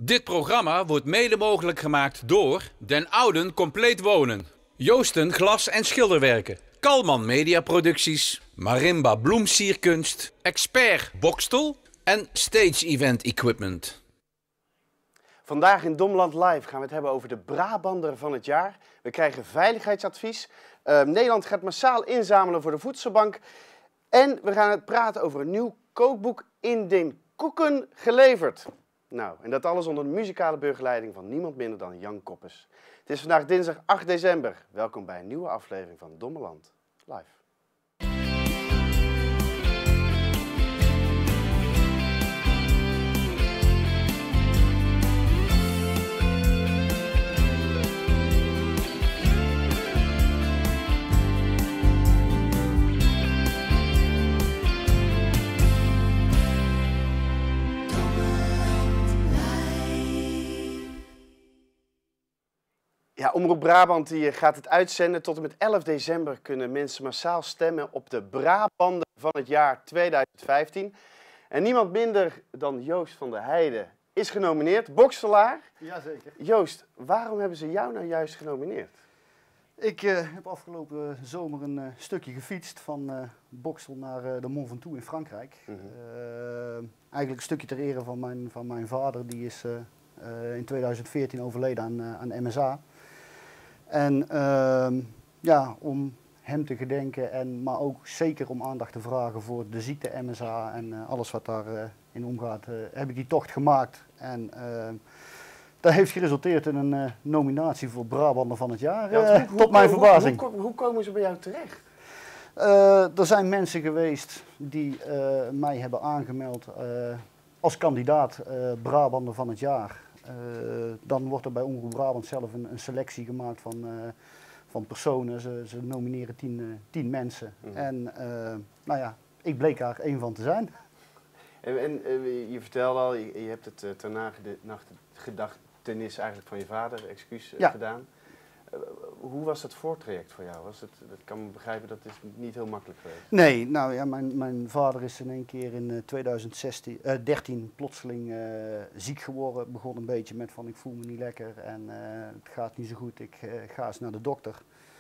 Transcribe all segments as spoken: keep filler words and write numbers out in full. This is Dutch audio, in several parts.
Dit programma wordt mede mogelijk gemaakt door Den Ouden Compleet Wonen, Joosten Glas- en Schilderwerken, Kalman Mediaproducties, Marimba Bloemsierkunst, Expert Bokstel en Stage Event Equipment. Vandaag in Domland Live gaan we het hebben over de Brabander van het jaar. We krijgen veiligheidsadvies. Uh, Nederland gaat massaal inzamelen voor de voedselbank. En we gaan het praten over een nieuw kookboek in den Koeken geleverd. Nou, en dat alles onder de muzikale begeleiding van niemand minder dan Jan Koppes. Het is vandaag dinsdag acht december. Welkom bij een nieuwe aflevering van Dommeland Live. Ja, Omroep Brabant die gaat het uitzenden. Tot en met elf december kunnen mensen massaal stemmen op de Brabander van het jaar tweeduizend vijftien. En niemand minder dan Joost van der Heijden is genomineerd, bokselaar. Jazeker. Joost, waarom hebben ze jou nou juist genomineerd? Ik uh, heb afgelopen zomer een uh, stukje gefietst van uh, Boksel naar uh, de Mont Ventoux in Frankrijk. Mm-hmm. uh, eigenlijk een stukje ter ere van mijn, van mijn vader, die is uh, uh, in tweeduizend veertien overleden aan, uh, aan M S A. En uh, ja, om hem te gedenken, en, maar ook zeker om aandacht te vragen voor de ziekte M S A en uh, alles wat daarin uh, in omgaat, uh, heb ik die tocht gemaakt. En uh, dat heeft geresulteerd in een uh, nominatie voor Brabander van het jaar, ja, uh, hoe, tot mijn hoe, verbazing. Hoe, hoe, hoe komen ze bij jou terecht? Uh, er zijn mensen geweest die uh, mij hebben aangemeld uh, als kandidaat uh, Brabander van het jaar. Uh, dan wordt er bij Omroep Brabant zelf een, een selectie gemaakt van, uh, van personen. Ze, ze nomineren tien, uh, tien mensen. Mm. En uh, nou ja, ik bleek daar één van te zijn. En, en uh, je vertelde al, je, je hebt het uh, ter nagedachtenis eigenlijk van je vader, excuus, uh, ja. gedaan. Uh, hoe was dat voortraject voor jou? Was het, dat kan me begrijpen, dat is niet heel makkelijk geweest. Nee, nou ja, mijn, mijn vader is in één keer in uh, tweeduizend dertien plotseling uh, ziek geworden. Begon een beetje met van ik voel me niet lekker en uh, het gaat niet zo goed, ik uh, ga eens naar de dokter.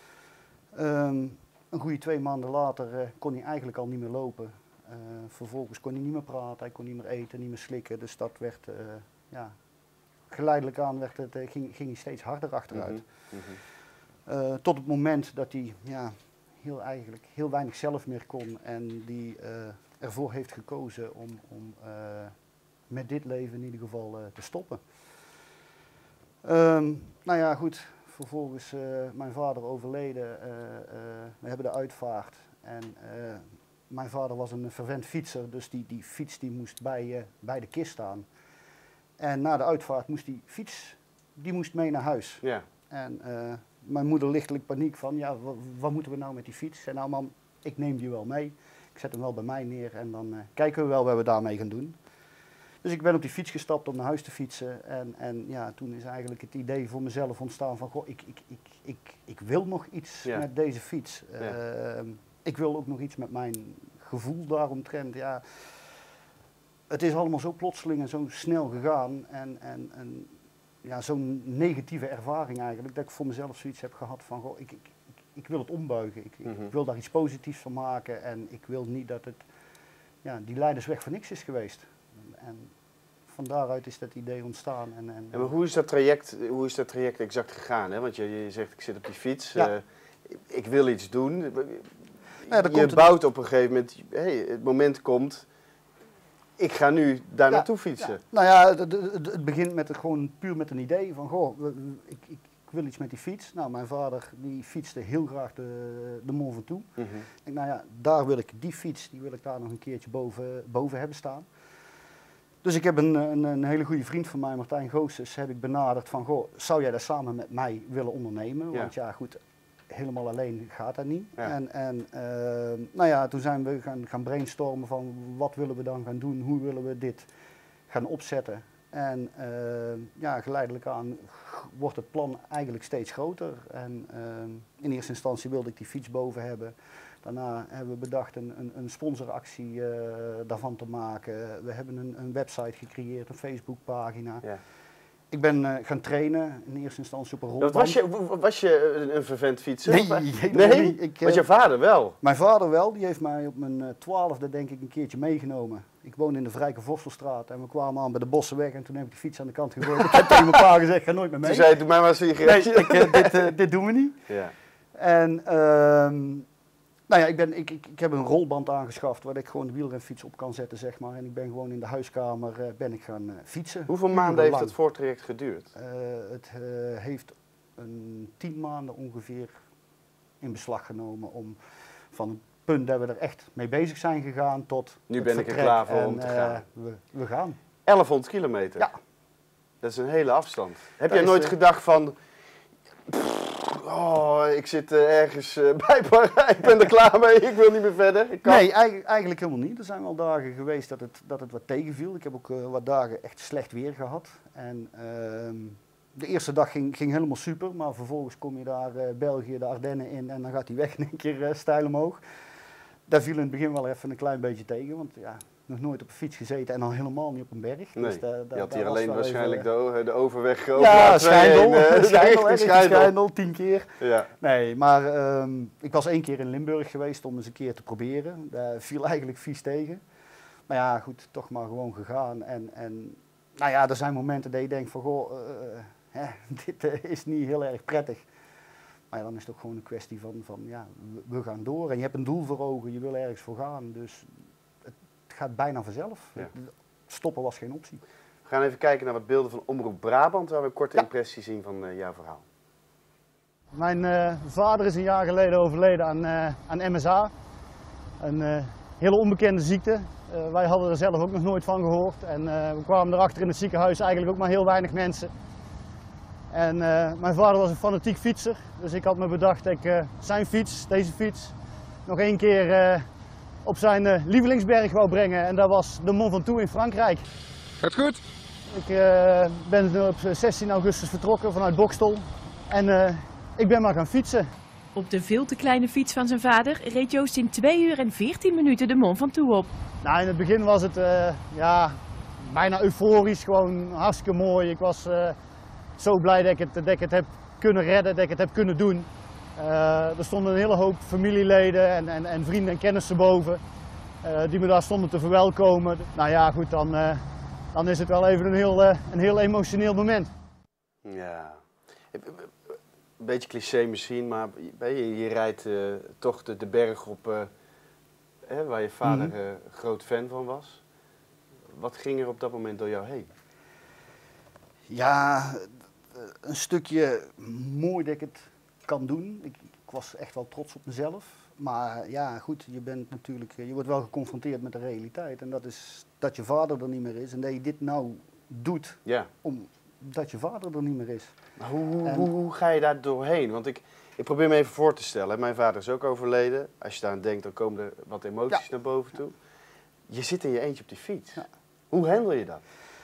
Um, een goede twee maanden later uh, kon hij eigenlijk al niet meer lopen. Uh, vervolgens kon hij niet meer praten, hij kon niet meer eten, niet meer slikken. Dus dat werd, uh, ja, geleidelijk aan werd het, uh, ging, ging hij steeds harder achteruit. Mm-hmm. Mm-hmm. Uh, tot het moment dat hij ja, heel, eigenlijk, heel weinig zelf meer kon en die uh, ervoor heeft gekozen om, om uh, met dit leven in ieder geval uh, te stoppen. Um, nou ja, goed, vervolgens uh, mijn vader overleden, uh, uh, we hebben de uitvaart en uh, mijn vader was een fervent fietser, dus die, die fiets die moest bij, uh, bij de kist staan. En na de uitvaart moest die fiets, die moest mee naar huis. Ja. En uh, mijn moeder lichtelijk paniek van, ja, wat moeten we nou met die fiets? Ik zei, nou mam, ik neem die wel mee. Ik zet hem wel bij mij neer en dan uh, kijken we wel wat we daarmee gaan doen. Dus ik ben op die fiets gestapt om naar huis te fietsen. En, en ja, toen is eigenlijk het idee voor mezelf ontstaan van, goh, ik, ik, ik, ik, ik wil nog iets ja. met deze fiets. Ja. Uh, ik wil ook nog iets met mijn gevoel daaromtrent. Ja, het is allemaal zo plotseling en zo snel gegaan. En, en, en ja, zo'n negatieve ervaring eigenlijk, dat ik voor mezelf zoiets heb gehad van, goh, ik, ik, ik, ik wil het ombuigen. Ik, mm-hmm. ik wil daar iets positiefs van maken en ik wil niet dat het, ja, die leidersweg voor niks is geweest. En van daaruit is dat idee ontstaan. En, en, ja, maar hoe is dat traject, hoe is dat traject exact gegaan? Hè? Want je, je zegt, ik zit op die fiets, ja. uh, ik, ik wil iets doen. Ja, je bouwt op een gegeven moment, hey, het moment komt, ik ga nu daar ja, naartoe fietsen. Ja. Nou ja, het, het, het begint met het, gewoon puur met een idee van, goh, ik, ik, ik wil iets met die fiets. Nou, mijn vader die fietste heel graag de, de Mont Ventoux. Mm-hmm. Ik denk, nou ja, daar wil ik die fiets, die wil ik daar nog een keertje boven, boven hebben staan. Dus ik heb een, een, een hele goede vriend van mij, Martijn Goossens, heb ik benaderd van, goh, zou jij dat samen met mij willen ondernemen? Ja. Want ja, goed, helemaal alleen gaat dat niet. Ja. En, en uh, nou ja, toen zijn we gaan, gaan brainstormen van, wat willen we dan gaan doen? Hoe willen we dit gaan opzetten? En uh, ja, geleidelijk aan wordt het plan eigenlijk steeds groter. En uh, in eerste instantie wilde ik die fiets boven hebben. Daarna hebben we bedacht een, een, een sponsoractie uh, daarvan te maken. We hebben een, een website gecreëerd, een Facebookpagina. Ja. Ik ben uh, gaan trainen, in eerste instantie op een rolband. Was je, was je een, een vervent fietser? Nee, nee? nee? Niet. Ik, uh, was je vader wel? Mijn vader wel, die heeft mij op mijn uh, twaalfde denk ik een keertje meegenomen. Ik woonde in de Vrijke Vosselstraat en we kwamen aan bij de Bossenweg en toen heb ik de fiets aan de kant gegooid. Ik heb tegen mijn pa gezegd, ga nooit meer mee. Toen zei je, doe mij maar eens een sigaretje. Nee, ik, uh, dit, uh, dit doen we niet. Ja. En uh, nou ja, ik, ben, ik, ik, ik heb een rolband aangeschaft waar ik gewoon de wielrenfiets op kan zetten, zeg maar. En ik ben gewoon in de huiskamer uh, ben ik gaan uh, fietsen. Hoeveel maanden heeft het voortraject geduurd? Uh, het uh, heeft een tien maanden ongeveer in beslag genomen om van het punt dat we er echt mee bezig zijn gegaan tot nu ben ik er klaar voor en, om te uh, gaan. We, we gaan. elfhonderd kilometer? Ja. Dat is een hele afstand. Heb dat jij nooit uh, gedacht van... Pff, oh, ik zit uh, ergens uh, bij Parijs, ik ben er klaar mee, ik wil niet meer verder. Ik kan... Nee, eigenlijk, eigenlijk helemaal niet. Er zijn wel dagen geweest dat het, dat het wat tegenviel. Ik heb ook uh, wat dagen echt slecht weer gehad. En uh, de eerste dag ging, ging helemaal super, maar vervolgens kom je daar uh, België, de Ardennen in en dan gaat die weg in een keer uh, steil omhoog. Daar viel in het begin wel even een klein beetje tegen, want ja, nog nooit op een fiets gezeten en dan helemaal niet op een berg. Nee, dus da, da, je had hier alleen waarschijnlijk even, de, de overweg over ja, Schijndel, uh, Schijndel, Schijndel, tien keer. Ja. Nee, maar um, ik was één keer in Limburg geweest om eens een keer te proberen. Daar viel eigenlijk vies tegen. Maar ja, goed, toch maar gewoon gegaan. En, en nou ja, er zijn momenten dat je denkt van, goh, uh, hè, dit uh, is niet heel erg prettig. Maar ja, dan is het ook gewoon een kwestie van, van ja, we, we gaan door. En je hebt een doel voor ogen, je wil ergens voor gaan. Dus het gaat bijna vanzelf. Ja. Stoppen was geen optie. We gaan even kijken naar wat beelden van Omroep Brabant, waar we een korte ja. impressie zien van uh, jouw verhaal. Mijn uh, vader is een jaar geleden overleden aan, uh, aan M S A. Een uh, hele onbekende ziekte. Uh, wij hadden er zelf ook nog nooit van gehoord. En uh, we kwamen erachter in het ziekenhuis eigenlijk ook maar heel weinig mensen. En uh, mijn vader was een fanatiek fietser, dus ik had me bedacht dat ik uh, zijn fiets, deze fiets, nog één keer uh, op zijn uh, lievelingsberg wou brengen. En dat was de Mont Ventoux in Frankrijk. Gaat goed? Ik uh, ben op zestien augustus vertrokken vanuit Boxtel en uh, ik ben maar gaan fietsen. Op de veel te kleine fiets van zijn vader reed Joost in twee uur en veertien minuten de Mont Ventoux op. Nou, in het begin was het uh, ja, bijna euforisch, gewoon hartstikke mooi. Ik was uh, zo blij dat ik, het, dat ik het heb kunnen redden, dat ik het heb kunnen doen. Uh, er stonden een hele hoop familieleden en, en, en vrienden en kennissen boven uh, die me daar stonden te verwelkomen. Nou ja, goed, dan, uh, dan is het wel even een heel, uh, een heel emotioneel moment. Ja, een beetje cliché misschien, maar je, je rijdt uh, toch de, de berg op uh, hè, waar je vader mm-hmm. uh, groot fan van was. Wat ging er op dat moment door jou heen? Ja, een stukje mooi dat ik het kan doen. Ik, ik was echt wel trots op mezelf. Maar ja, goed, je bent natuurlijk, je wordt wel geconfronteerd met de realiteit. En dat is dat je vader er niet meer is. En dat je dit nou doet, ja. omdat je vader er niet meer is. Maar hoe, hoe, en, hoe, hoe ga je daar doorheen? Want ik, ik probeer me even voor te stellen. Mijn vader is ook overleden. Als je daar aan denkt, dan komen er wat emoties ja. naar boven toe. Je zit in je eentje op die fiets. Ja. Hoe handel je dat?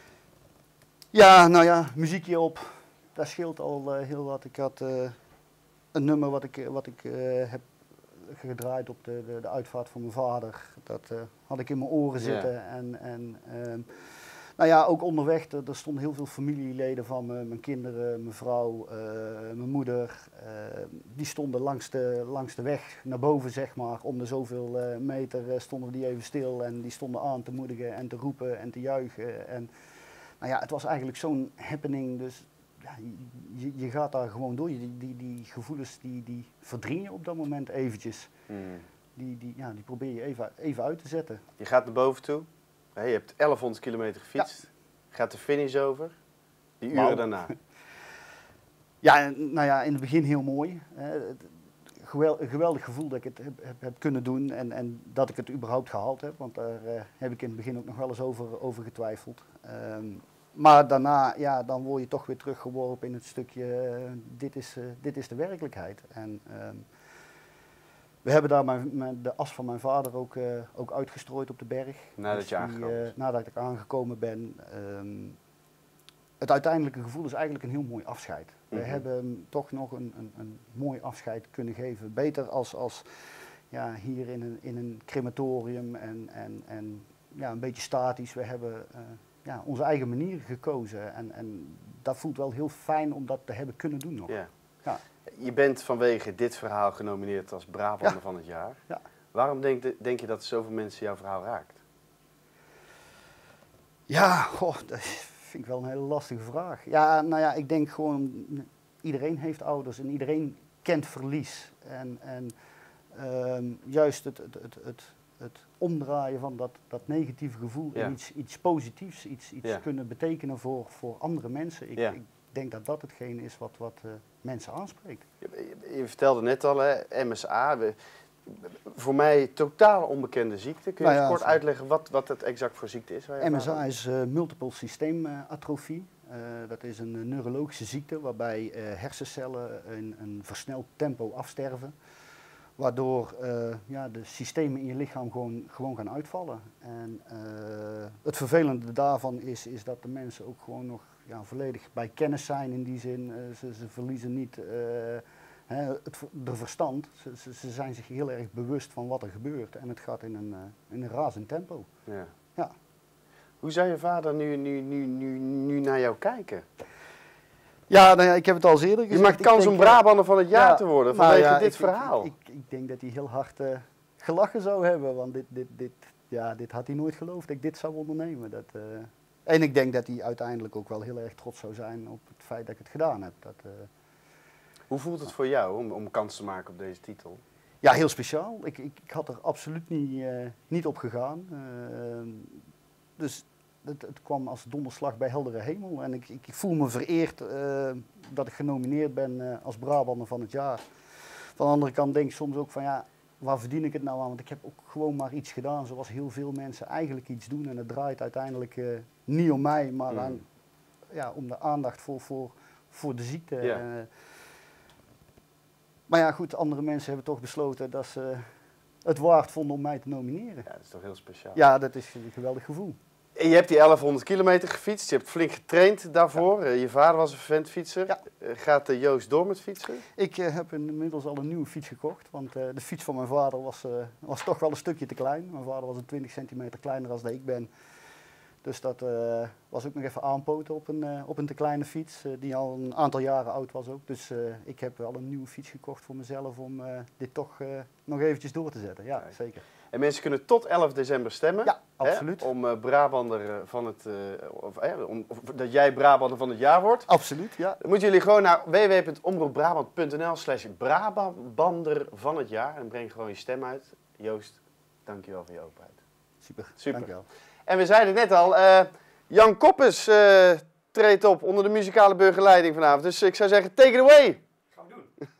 Ja, nou ja, muziekje op. Dat scheelt al uh, heel wat. Ik had uh, een nummer wat ik, wat ik uh, heb gedraaid op de, de, de uitvaart van mijn vader. Dat uh, had ik in mijn oren zitten. Yeah. En, en uh, nou ja, ook onderweg, er, er stonden heel veel familieleden van me. Mijn kinderen, mijn vrouw, uh, mijn moeder. Uh, die stonden langs de, langs de weg naar boven, zeg maar. Om de zoveel uh, meter uh, stonden die even stil. En die stonden aan te moedigen en te roepen en te juichen. En, nou ja, het was eigenlijk zo'n happening, dus ja, je, je gaat daar gewoon door. Die, die, die gevoelens die, die verdring je op dat moment eventjes. Mm. Die, die, ja, die probeer je even, even uit te zetten. Je gaat naar boven toe, je hebt elfhonderd kilometer gefietst, ja. Gaat de finish over, die uren wow. daarna. Ja, nou ja, in het begin heel mooi. Geweld, een geweldig gevoel dat ik het heb, heb, heb kunnen doen en, en dat ik het überhaupt gehaald heb, want daar uh, heb ik in het begin ook nog wel eens over, over getwijfeld. Um, maar daarna, ja, dan word je toch weer teruggeworpen in het stukje, uh, dit, is, uh, dit is de werkelijkheid. En um, we hebben daar mijn, mijn, de as van mijn vader ook, uh, ook uitgestrooid op de berg. Nadat dus je aangekomen die, uh, Nadat ik aangekomen ben. Um, het uiteindelijke gevoel is eigenlijk een heel mooi afscheid. We mm-hmm. hebben toch nog een, een, een mooi afscheid kunnen geven. Beter als, als ja, hier in een, in een crematorium en, en, en ja, een beetje statisch. We hebben uh, ja, onze eigen manier gekozen. En, en dat voelt wel heel fijn om dat te hebben kunnen doen nog. Ja. Ja. Je bent vanwege dit verhaal genomineerd als Brabander Ja. van het jaar. Ja. Waarom denk, de, denk je dat zoveel mensen jouw verhaal raakt? Ja, goh, dat vind ik wel een hele lastige vraag. Ja, nou ja, ik denk gewoon, iedereen heeft ouders en iedereen kent verlies. En, en um, juist het, het, het, het, het omdraaien van dat, dat negatieve gevoel Ja. in iets, iets positiefs, iets, iets Ja. kunnen betekenen voor, voor andere mensen. Ik, Ja. ik denk dat dat hetgeen is wat, wat uh, mensen aanspreekt. Je, je, je vertelde net al, hè, M S A. We, voor mij totaal onbekende ziekte. Kun je Nou ja, eens kort zo. uitleggen wat, wat het exact voor ziekte is? waar je M S A aan- is uh, multiple systeematrofie. Uh, dat is een uh, neurologische ziekte waarbij uh, hersencellen in een versneld tempo afsterven. Waardoor uh, ja, de systemen in je lichaam gewoon, gewoon gaan uitvallen. En uh, het vervelende daarvan is, is dat de mensen ook gewoon nog ja, volledig bij kennis zijn in die zin. Uh, ze, ze verliezen niet uh, hè, het, de verstand. Ze, ze, ze zijn zich heel erg bewust van wat er gebeurt. En het gaat in een, uh, in een razend tempo. Ja. Ja. Hoe zou je vader nu, nu, nu, nu, nu naar jou kijken? Ja, nou ja, ik heb het al eens eerder gezegd. Je maakt Ik kans denk, om Brabander van het jaar ja, te worden nou vanwege ja, dit ik, verhaal. Ik, ik, ik denk dat hij heel hard uh, gelachen zou hebben, want dit, dit, dit, ja, dit had hij nooit geloofd dat ik dit zou ondernemen. Dat, uh, en ik denk dat hij uiteindelijk ook wel heel erg trots zou zijn op het feit dat ik het gedaan heb. Dat, uh, Hoe voelt het voor jou om, om kans te maken op deze titel? ja, heel speciaal. Ik, ik, ik had er absoluut niet, uh, niet op gegaan. Uh, dus het, het kwam als donderslag bij heldere hemel. En ik, ik, ik voel me vereerd uh, dat ik genomineerd ben uh, als Brabander van het jaar. Van de andere kant denk ik soms ook van ja, waar verdien ik het nou aan? Want ik heb ook gewoon maar iets gedaan zoals heel veel mensen eigenlijk iets doen. En het draait uiteindelijk uh, niet om mij, maar Mm. aan, ja, om de aandacht voor, voor, voor de ziekte. Ja. Uh, maar ja goed, andere mensen hebben toch besloten dat ze het waard vonden om mij te nomineren. Ja, dat is toch heel speciaal. Ja, dat is een geweldig gevoel. En je hebt die elfhonderd kilometer gefietst, je hebt flink getraind daarvoor. Ja. Uh, je vader was een vervent fietser. Ja. Uh, gaat uh, Joost door met fietsen? Ik uh, heb inmiddels al een nieuwe fiets gekocht, want uh, de fiets van mijn vader was, uh, was toch wel een stukje te klein. Mijn vader was een twintig centimeter kleiner dan dat ik ben. Dus dat uh, was ook nog even aanpoten op een, uh, op een te kleine fiets, uh, die al een aantal jaren oud was ook. Dus uh, ik heb wel een nieuwe fiets gekocht voor mezelf om uh, dit toch uh, nog eventjes door te zetten. Ja, Kijk. zeker. En mensen kunnen tot elf december stemmen. Ja, absoluut. Hè, om uh, Brabander van het, uh, of, eh, om, of dat jij Brabander van het jaar wordt. Absoluut, ja. Dan moeten jullie gewoon naar w w w punt omroep brabant punt n l slash Brabander van het jaar. En breng gewoon je stem uit. Joost, dankjewel voor je openheid. Super, Super. dankjewel. En we zeiden het net al, uh, Jan Koppes uh, treedt op onder de muzikale burgerleiding vanavond. Dus ik zou zeggen, take it away! Gaan we doen.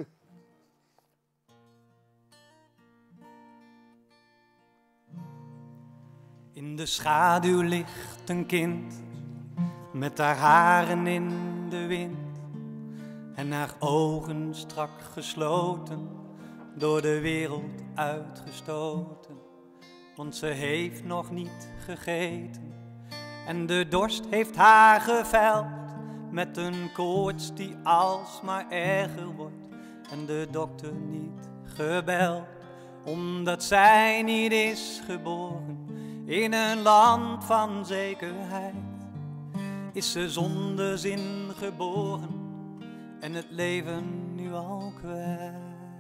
In de schaduw ligt een kind, met haar haren in de wind. En haar ogen strak gesloten, door de wereld uitgestoten. Want ze heeft nog niet gegeten, en de dorst heeft haar geveld. Met een koorts die alsmaar erger wordt, en de dokter niet gebeld. Omdat zij niet is geboren in een land van zekerheid, is ze zonder zin geboren en het leven nu al kwijt.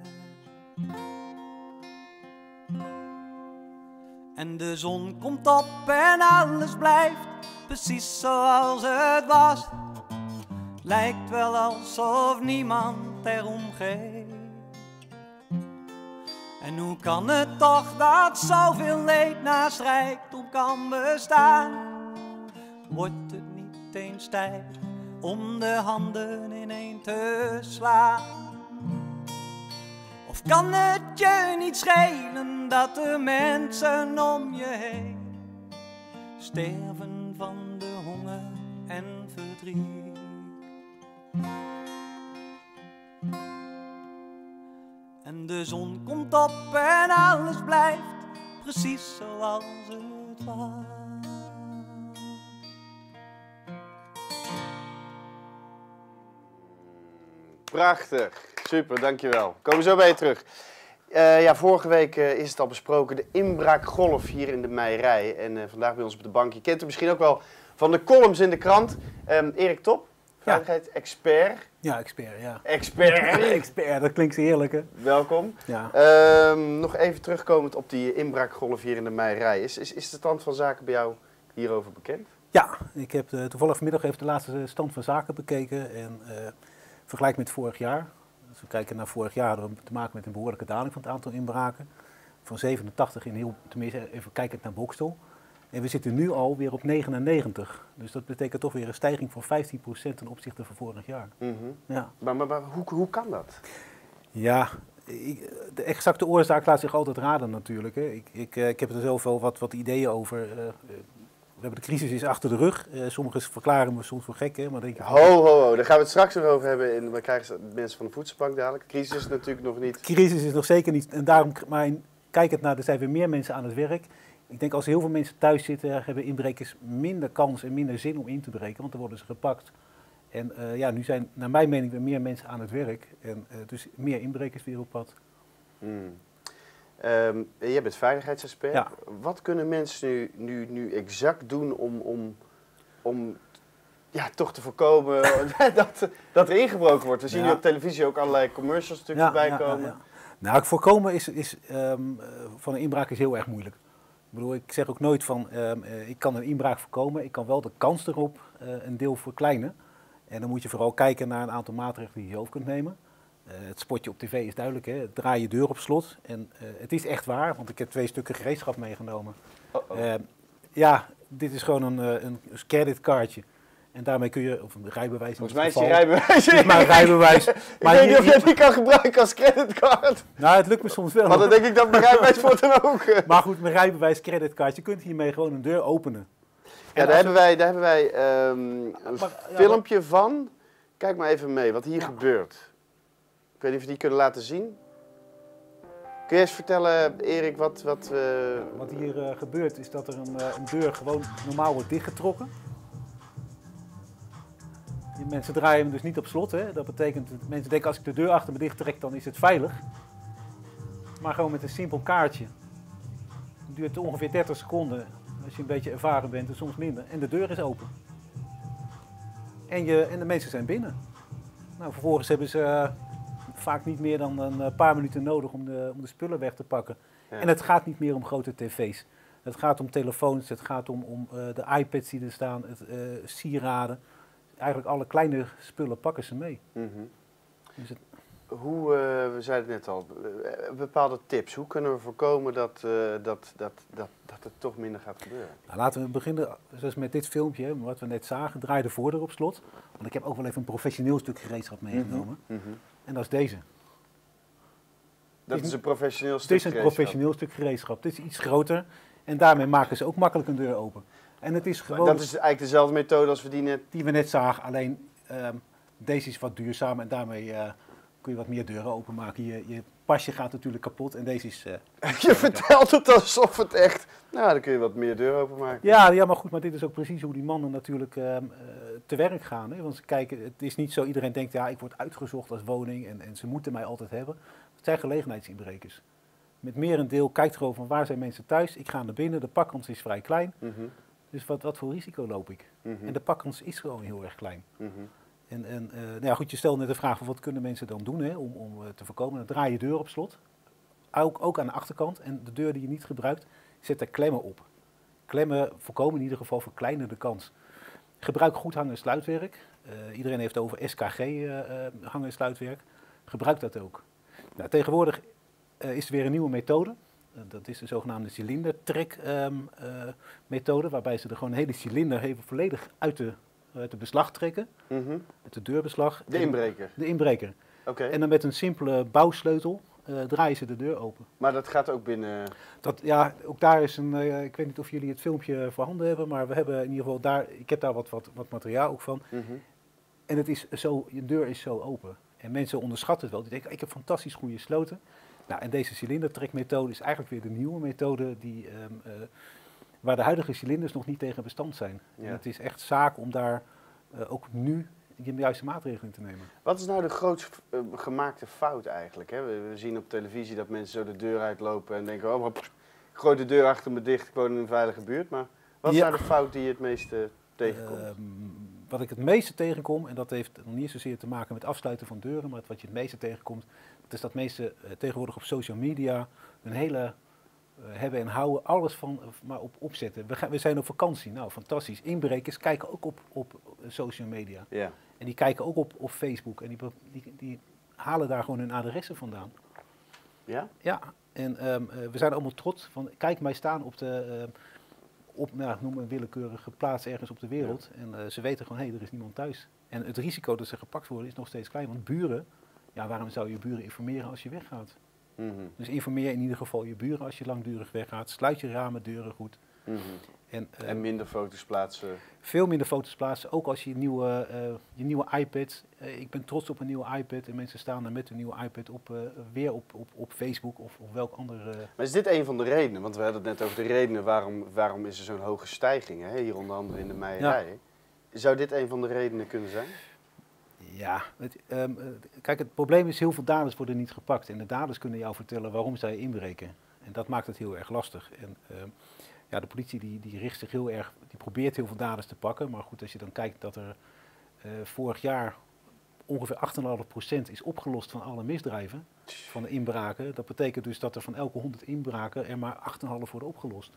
En de zon komt op en alles blijft precies zoals het was. Lijkt wel alsof niemand erom geeft. En hoe kan het toch dat zoveel leed naast rijkdom kan bestaan? Wordt het niet eens tijd om de handen ineen te slaan? Of kan het je niet schelen dat de mensen om je heen sterven van de honger en verdriet? En de zon komt op en alles blijft precies zoals het was. Prachtig, super, dankjewel. Komen we zo bij je terug. Uh, ja, vorige week uh, is het al besproken, de inbraakgolf hier in de Meierij. En uh, vandaag bij ons op de bank. Je kent hem misschien ook wel van de columns in de krant. Um, Erik Top, veiligheidsexpert. Ja, expert, ja. Expert. Expert, dat klinkt heerlijk, hè? Welkom. Ja. Um, nog even terugkomend op die inbraakgolf hier in de Meierij. Is, is, is de stand van zaken bij jou hierover bekend? Ja, ik heb uh, toevallig vanmiddag even de laatste stand van zaken bekeken en uh, vergelijk met vorig jaar. Als we kijken naar vorig jaar hadden we te maken met een behoorlijke daling van het aantal inbraken. Van zevenentachtig in heel, tenminste even kijkend naar Boxtel. En we zitten nu alweer op negenennegentig. Dus dat betekent toch weer een stijging van vijftien procent ten opzichte van vorig jaar. Mm-hmm. Ja. Maar, maar, maar hoe, hoe kan dat? Ja, ik, de exacte oorzaak laat zich altijd raden natuurlijk. Hè. Ik, ik, ik heb er zelf wel wat, wat ideeën over. Uh, we hebben de crisis is achter de rug. Uh, sommigen verklaren me soms voor gek. Hè, maar denk ik, ho, ho, ho. Daar gaan we het straks nog over hebben. In, we krijgen mensen van de voedselbank dadelijk. De crisis is natuurlijk nog niet... De crisis is nog zeker niet. En daarom, maar kijkend naar, er zijn weer meer mensen aan het werk. Ik denk als heel veel mensen thuis zitten, hebben inbrekers minder kans en minder zin om in te breken. Want dan worden ze gepakt. En uh, ja, nu zijn naar mijn mening weer meer mensen aan het werk. En uh, dus meer inbrekers weer op pad. Hmm. Um, jij bent veiligheidsexpert. Ja. Wat kunnen mensen nu, nu, nu exact doen om, om, om ja, toch te voorkomen dat, dat er ingebroken wordt? We zien ja. nu op televisie ook allerlei commercials natuurlijk ja, voorbij komen. Ja, ja, ja. Nou, het voorkomen is, is, um, van een inbraak is heel erg moeilijk. Ik bedoel, ik zeg ook nooit van, um, uh, ik kan een inbraak voorkomen. Ik kan wel de kans erop uh, een deel verkleinen. En dan moet je vooral kijken naar een aantal maatregelen die je zelf kunt nemen. Uh, het spotje op tv is duidelijk, hè? Draai je deur op slot. En uh, het is echt waar, want ik heb twee stukken gereedschap meegenomen. Uh, ja, dit is gewoon een, uh, een creditcardje. En daarmee kun je, of een rijbewijs. Volgens mij is je rijbewijs. Het is maar een rijbewijs. Ik maar weet je, niet of jij die kan gebruiken als creditcard. Nou, het lukt me soms wel. Maar dan denk ik dat mijn rijbewijs wordt dan ook. Maar goed, mijn rijbewijs, creditcard, je kunt hiermee gewoon een deur openen. Ja, daar hebben, wij, daar hebben wij um, een maar, ja, filmpje maar... van. Kijk maar even mee, wat hier ja. gebeurt. Ik weet niet of we die kunnen laten zien. Kun je eens vertellen, Erik, wat... Wat, uh... wat hier uh, gebeurt is dat er een, uh, een deur gewoon normaal wordt dichtgetrokken. Die mensen draaien hem dus niet op slot. Hè. Dat betekent dat mensen denken als ik de deur achter me dicht trek, dan is het veilig. Maar gewoon met een simpel kaartje. Het duurt ongeveer dertig seconden als je een beetje ervaren bent en soms minder. En de deur is open. En, je, en de mensen zijn binnen. Nou, vervolgens hebben ze uh, vaak niet meer dan een paar minuten nodig om de, om de spullen weg te pakken. Ja. En het gaat niet meer om grote tv's. Het gaat om telefoons, het gaat om, om uh, de iPads die er staan, het, uh, sieraden. Eigenlijk alle kleine spullen pakken ze mee. Mm-hmm. Dus het... Hoe, uh, we zeiden het net al, uh, bepaalde tips. Hoe kunnen we voorkomen dat, uh, dat, dat, dat, dat het toch minder gaat gebeuren? Nou, laten we beginnen zoals met dit filmpje, wat we net zagen. Draai de voordeur op slot. Want ik heb ook wel even een professioneel stuk gereedschap meegenomen. Mm-hmm. En dat is deze. Dat is een professioneel stuk gereedschap? Dit is een professioneel stuk gereedschap. Dit is iets groter. En daarmee maken ze ook makkelijk een deur open. En het is gewoon... Dat is eigenlijk dezelfde methode als we die net... Die we net zagen, alleen um, deze is wat duurzamer en daarmee uh, kun je wat meer deuren openmaken. Je, je pasje gaat natuurlijk kapot en deze is... Uh, je vertelt het alsof het echt... Nou, dan kun je wat meer deuren openmaken. Ja, ja, maar goed, maar dit is ook precies hoe die mannen natuurlijk uh, uh, te werk gaan. Hè? Want ze kijken, het is niet zo, iedereen denkt, ja, ik word uitgezocht als woning en, en ze moeten mij altijd hebben. Het zijn gelegenheidsinbrekers. Met merendeel kijkt gewoon van waar zijn mensen thuis. Ik ga naar binnen, de pakkans is vrij klein. Mm-hmm. Dus wat, wat voor risico loop ik? Mm-hmm. En de pakkans is gewoon heel erg klein. Mm-hmm. En, en uh, nou ja, goed, je stelt net de vraag van wat kunnen mensen dan doen hè, om, om uh, te voorkomen. Dan draai je deur op slot, ook, ook aan de achterkant. En de deur die je niet gebruikt, zet er klemmen op. Klemmen voorkomen in ieder geval verkleinen de kans. Gebruik goed hang- en sluitwerk. Uh, iedereen heeft over S K G uh, uh, hang- en sluitwerk. Gebruik dat ook. Nou, tegenwoordig uh, is er weer een nieuwe methode. Uh, dat is de zogenaamde cilindertrek um, uh, methode, waarbij ze er gewoon een hele cilinder even volledig uit de, uit de beslag trekken. Mm-hmm. Uit de deurbeslag. De inbreker? De inbreker. Okay. En dan met een simpele bouwsleutel uh, draaien ze de deur open. Maar dat gaat ook binnen... Dat, ja, ook daar is een... Uh, ik weet niet of jullie het filmpje voorhanden hebben, maar we hebben in ieder geval daar... Ik heb daar wat, wat, wat materiaal ook van. Mm-hmm. En het is zo, je deur is zo open. En mensen onderschatten het wel. Die denken, ik heb fantastisch goede sloten. Nou, en deze cilindertrekmethode is eigenlijk weer de nieuwe methode die, um, uh, waar de huidige cilinders nog niet tegen bestand zijn. Ja. En het is echt zaak om daar uh, ook nu de juiste maatregelen te nemen. Wat is nou de grootst uh, gemaakte fout eigenlijk? Hè? We, we zien op televisie dat mensen zo de deur uitlopen en denken, oh, pff, gooi de deur achter me dicht, ik woon in een veilige buurt. Maar wat is ja. nou de fout die je het meeste tegenkomt? Um, wat ik het meeste tegenkom, en dat heeft nog niet zozeer te maken met afsluiten van deuren, maar wat je het meeste tegenkomt, dat is dat mensen uh, tegenwoordig op social media een hele uh, hebben en houden, alles van uh, maar op opzetten. We, gaan, we zijn op vakantie, nou fantastisch. Inbrekers kijken ook op, op social media. Ja. En die kijken ook op, op Facebook en die, die, die halen daar gewoon hun adressen vandaan. Ja? Ja, en um, uh, we zijn allemaal trots van, kijk mij staan op de, uh, op, nou, noem een willekeurige plaats ergens op de wereld. Ja. En uh, ze weten gewoon, hé, hey, er is niemand thuis. En het risico dat ze gepakt worden is nog steeds klein, want buren, ja, waarom zou je buren informeren als je weggaat? Mm-hmm. Dus informeer in ieder geval je buren als je langdurig weggaat. Sluit je ramen, deuren goed. Mm-hmm. En, uh, en minder foto's plaatsen. Veel minder foto's plaatsen, ook als je nieuwe, uh, je nieuwe iPad. Uh, ik ben trots op een nieuwe iPad en mensen staan er met een nieuwe iPad op, uh, weer op, op, op Facebook of, of welk andere... Uh... Maar is dit een van de redenen? Want we hadden het net over de redenen waarom, waarom is er zo'n hoge stijging, hè? Hier onder andere in de meierij. Ja. Zou dit een van de redenen kunnen zijn? Ja, het, um, uh, kijk, het probleem is heel veel daders worden niet gepakt. En de daders kunnen jou vertellen waarom zij inbreken. En dat maakt het heel erg lastig. En, uh, Ja, de politie die, die richt zich heel erg, die probeert heel veel daders te pakken. Maar goed, als je dan kijkt dat er uh, vorig jaar ongeveer acht komma vijf procent is opgelost van alle misdrijven, van de inbraken. Dat betekent dus dat er van elke honderd inbraken er maar acht komma vijf worden opgelost.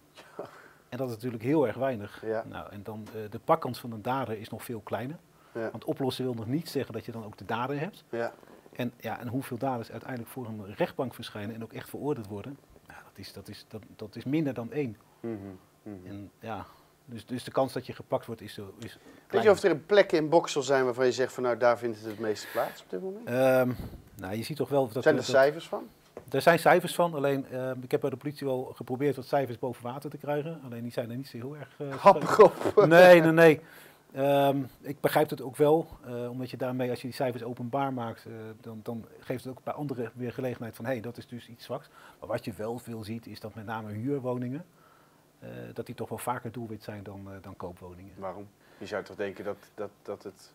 En dat is natuurlijk heel erg weinig. Ja. Nou, en dan uh, de pakkans van een dader is nog veel kleiner. Ja. Want oplossen wil nog niet zeggen dat je dan ook de dader hebt. Ja. En, ja, en hoeveel daders uiteindelijk voor een rechtbank verschijnen en ook echt veroordeeld worden, nou, dat, is, dat, is, dat, dat is minder dan één. Mm-hmm, mm-hmm. En, ja, dus, dus de kans dat je gepakt wordt is zo. Is Weet je of er plekken in Boxel zijn waarvan je zegt van nou daar vindt het het meeste plaats op dit moment? Um, nou, je ziet toch wel dat zijn er dat, cijfers van? Er zijn cijfers van, alleen uh, ik heb bij de politie wel geprobeerd wat cijfers boven water te krijgen. Alleen die zijn er niet zo heel erg... Uh, Happig op. Nee, nee, nee. Um, ik begrijp het ook wel, uh, omdat je daarmee, als je die cijfers openbaar maakt, uh, dan, dan geeft het ook bij anderen weer gelegenheid van hé, hey, dat is dus iets zwaks. Maar wat je wel veel ziet, is dat met name huurwoningen, uh, dat die toch wel vaker doelwit zijn dan, uh, dan koopwoningen. Waarom? Je zou toch denken dat, dat, dat het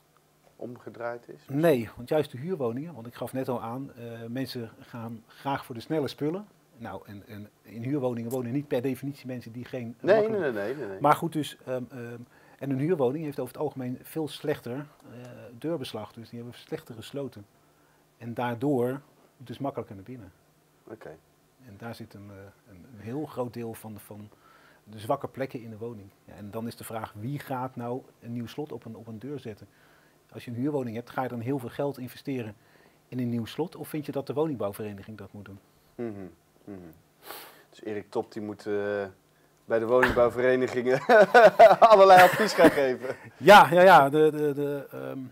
omgedraaid is? Nee, want juist de huurwoningen, want ik gaf net al aan, uh, mensen gaan graag voor de snelle spullen. Nou, en, en in huurwoningen wonen niet per definitie mensen die geen... Nee, nee, nee, nee, nee, nee. Maar goed, dus... Um, um, En een huurwoning heeft over het algemeen veel slechter uh, deurbeslag, dus die hebben slechter gesloten. En daardoor dus makkelijker naar binnen. Oké. Okay. En daar zit een, uh, een, een heel groot deel van de, van de zwakke plekken in de woning. Ja, en dan is de vraag, wie gaat nou een nieuw slot op een, op een deur zetten? Als je een huurwoning hebt, ga je dan heel veel geld investeren in een nieuw slot? Of vind je dat de woningbouwvereniging dat moet doen? Mm-hmm. Mm-hmm. Dus Erik Top die moet... Uh... bij de woningbouwverenigingen allerlei advies gaan geven. Ja, ja, ja. De, de, de, um,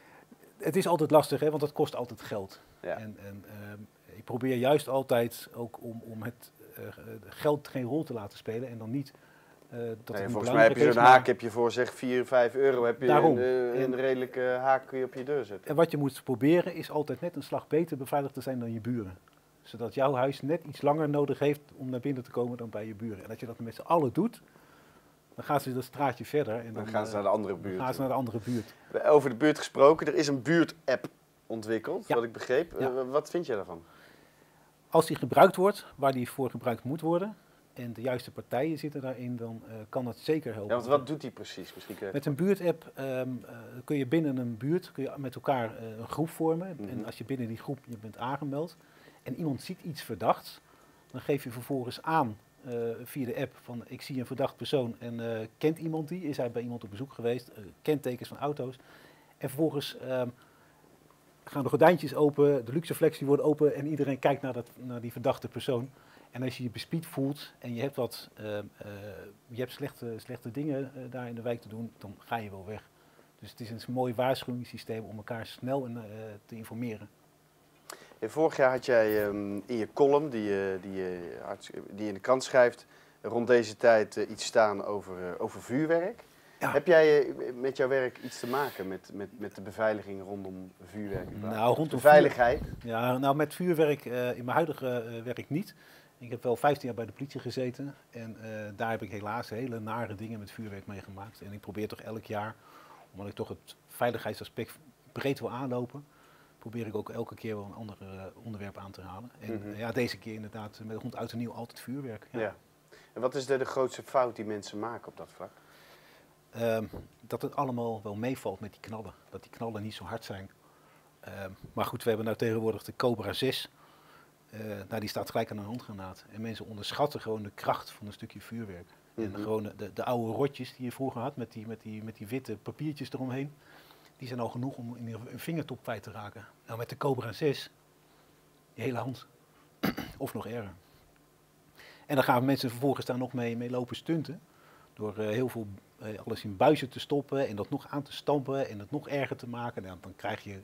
het is altijd lastig, hè, want het kost altijd geld. Ja. En, en um, ik probeer juist altijd ook om, om het uh, geld geen rol te laten spelen en dan niet... Uh, dat nee, volgens mij heb je zo'n haak heb je voor zeg vier, vijf euro heb je daarom, een, uh, een redelijke haak kun je op je deur zetten. En wat je moet proberen is altijd net een slag beter beveiligd te zijn dan je buren. Zodat jouw huis net iets langer nodig heeft om naar binnen te komen dan bij je buren. En als je dat met z'n allen doet, dan gaan ze dat straatje verder. En dan, dan gaan ze naar de andere buurt. Dan gaan ze naar de andere buurt. Over de buurt gesproken, er is een buurt-app ontwikkeld, ja. wat ik begreep. Ja. Uh, wat vind jij daarvan? Als die gebruikt wordt, waar die voor gebruikt moet worden, en de juiste partijen zitten daarin, dan uh, kan dat zeker helpen. Ja, want wat doet die precies? Misschien met een buurt-app um, uh, kun je binnen een buurt kun je met elkaar uh, een groep vormen. Mm-hmm. En als je binnen die groep je bent aangemeld, en iemand ziet iets verdachts, dan geef je vervolgens aan uh, via de app van ik zie een verdacht persoon en uh, kent iemand die, is hij bij iemand op bezoek geweest, uh, kentekens van auto's. En vervolgens uh, gaan de gordijntjes open, de luxeflexie wordt open en iedereen kijkt naar, dat, naar die verdachte persoon. En als je je bespied voelt en je hebt, wat, uh, uh, je hebt slechte, slechte dingen uh, daar in de wijk te doen, dan ga je wel weg. Dus het is een mooi waarschuwingssysteem om elkaar snel uh, te informeren. En vorig jaar had jij um, in je column, die je, die, je, die je in de krant schrijft, rond deze tijd uh, iets staan over, uh, over vuurwerk. Ja. Heb jij uh, met jouw werk iets te maken met, met, met de beveiliging rondom vuurwerk? Nou, rondom de veiligheid? Vuur, ja, nou met vuurwerk uh, in mijn huidige uh, werk niet. Ik heb wel vijftien jaar bij de politie gezeten en uh, daar heb ik helaas hele nare dingen met vuurwerk meegemaakt. En ik probeer toch elk jaar, omdat ik toch het veiligheidsaspect breed wil aanlopen, probeer ik ook elke keer wel een ander uh, onderwerp aan te halen. En mm-hmm. uh, ja, deze keer inderdaad met rond oud en nieuw altijd vuurwerk. Ja. Ja. En wat is de, de grootste fout die mensen maken op dat vlak? Um, dat het allemaal wel meevalt met die knallen. Dat die knallen niet zo hard zijn. Um, maar goed, we hebben nou tegenwoordig de Cobra zes. Uh, nou, die staat gelijk aan een handgranaat. En mensen onderschatten gewoon de kracht van een stukje vuurwerk. Mm-hmm. En gewoon de, de oude rotjes die je vroeger had, met die, met, die, met die witte papiertjes eromheen. Die zijn al genoeg om in een vingertop kwijt te raken. Nou, met de Cobra zes, je hele hand. Of nog erger. En dan gaan mensen vervolgens daar nog mee, mee lopen stunten. Door uh, heel veel uh, alles in buizen te stoppen en dat nog aan te stampen en het nog erger te maken. Nou, dan, krijg je, uh,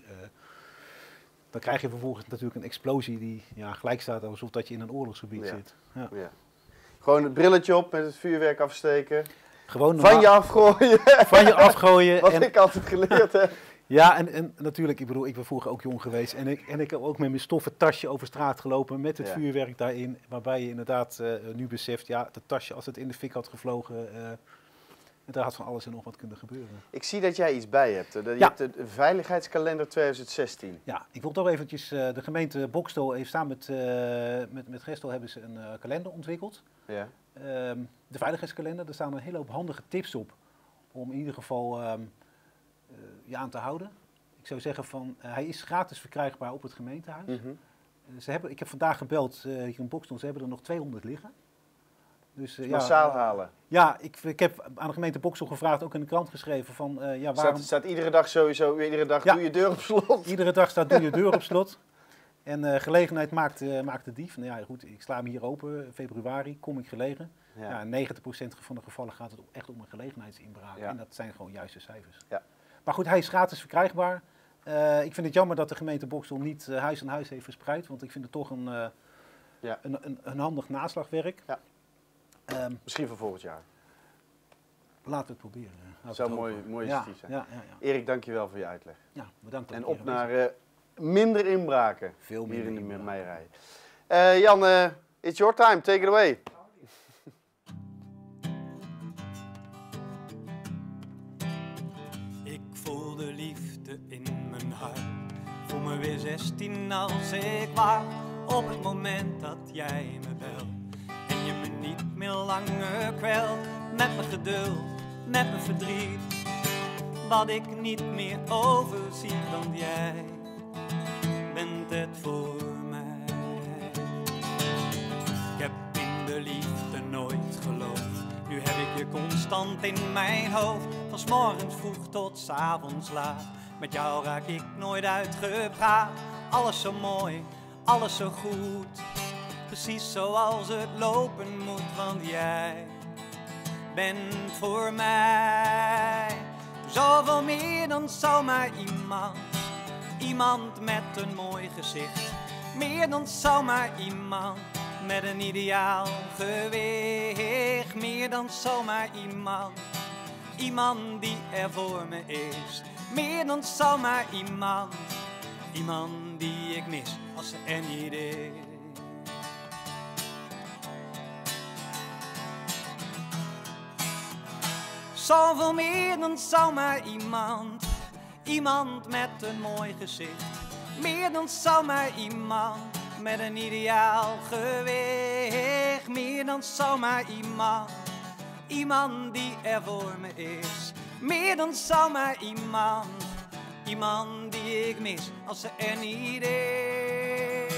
dan krijg je vervolgens natuurlijk een explosie die ja, gelijk staat alsof dat je in een oorlogsgebied ja. zit. Ja. Ja. Gewoon het brilletje op met het vuurwerk afsteken. Gewoon van je afgooien. Van je afgooien. Wat en, ik altijd geleerd heb. Ja, en, en natuurlijk, ik bedoel, ik ben vroeger ook jong geweest. En ik, en ik heb ook met mijn stoffen tasje over straat gelopen met het ja. vuurwerk daarin. Waarbij je inderdaad uh, nu beseft, ja, dat tasje als het in de fik had gevlogen, uh, daar had van alles en nog wat kunnen gebeuren. Ik zie dat jij iets bij hebt. Je ja. hebt de veiligheidskalender twintig zestien. Ja, ik wil toch eventjes, uh, de gemeente Boxtel heeft samen met, uh, met, met Gestel hebben ze een uh, kalender ontwikkeld. Ja. Um, de veiligheidskalender, daar staan een hele hoop handige tips op. Om in ieder geval um, uh, je aan te houden. Ik zou zeggen van, uh, hij is gratis verkrijgbaar op het gemeentehuis. Mm-hmm. uh, ze hebben, ik heb vandaag gebeld uh, hier in Boxtel, ze hebben er nog tweehonderd liggen. Dus, uh, massaal ja, halen? Ja, ik, ik heb aan de gemeente Boxtel gevraagd, ook in de krant geschreven van, uh, ja, waarom... Staat, staat iedere dag sowieso, iedere dag ja. doe je deur op slot? Iedere dag staat doe je deur op slot. En uh, gelegenheid maakt, uh, maakt de dief. Nou ja, goed, ik sla hem hier open, februari, kom ik gelegen. Ja. Ja, negentig procent van de gevallen gaat het echt om een gelegenheidsinbraak. Ja. En dat zijn gewoon juiste cijfers. Ja. Maar goed, hij is gratis verkrijgbaar. Uh, ik vind het jammer dat de gemeente Boxtel niet uh, huis aan huis heeft verspreid. Want ik vind het toch een, uh, ja. een, een, een handig naslagwerk. Ja. Um, Misschien voor volgend jaar. Laten we het proberen. Dat zou een mooi, mooi initiatief zijn. Ja, ja, ja. Erik, dankjewel voor je uitleg. Ja, bedankt. En op naar uh, minder inbraken. Veel minder hier in de inbraken. Meierij. Uh, Jan, uh, it's your time. Take it away. Ik voel de liefde in mijn hart. Voel me weer zestien als ik wacht. Op het moment dat jij me belt. En je me niet meer langer kwelt. Met mijn geduld, met mijn verdriet. Wat ik niet meer overzie, want jij bent het voor mij. Ik heb in de liefde nooit geloofd. Nu heb ik je constant in mijn hoofd. Van 's morgens vroeg tot 's avonds laat. Met jou raak ik nooit uitgepraat. Alles zo mooi, alles zo goed. Precies zoals het lopen moet, want jij bent voor mij. Zoveel meer dan zomaar iemand. Iemand met een mooi gezicht. Meer dan zomaar iemand met een ideaal gewicht. Meer dan zomaar iemand. Iemand die er voor me is. Meer dan zomaar iemand. Iemand die ik mis als ze er niet is. Zoveel meer dan zomaar iemand. Iemand met een mooi gezicht. Meer dan zomaar iemand met een ideaal gewicht. Meer dan zomaar iemand. Iemand die er voor me is. Meer dan zomaar iemand. Iemand die ik mis als ze er niet is.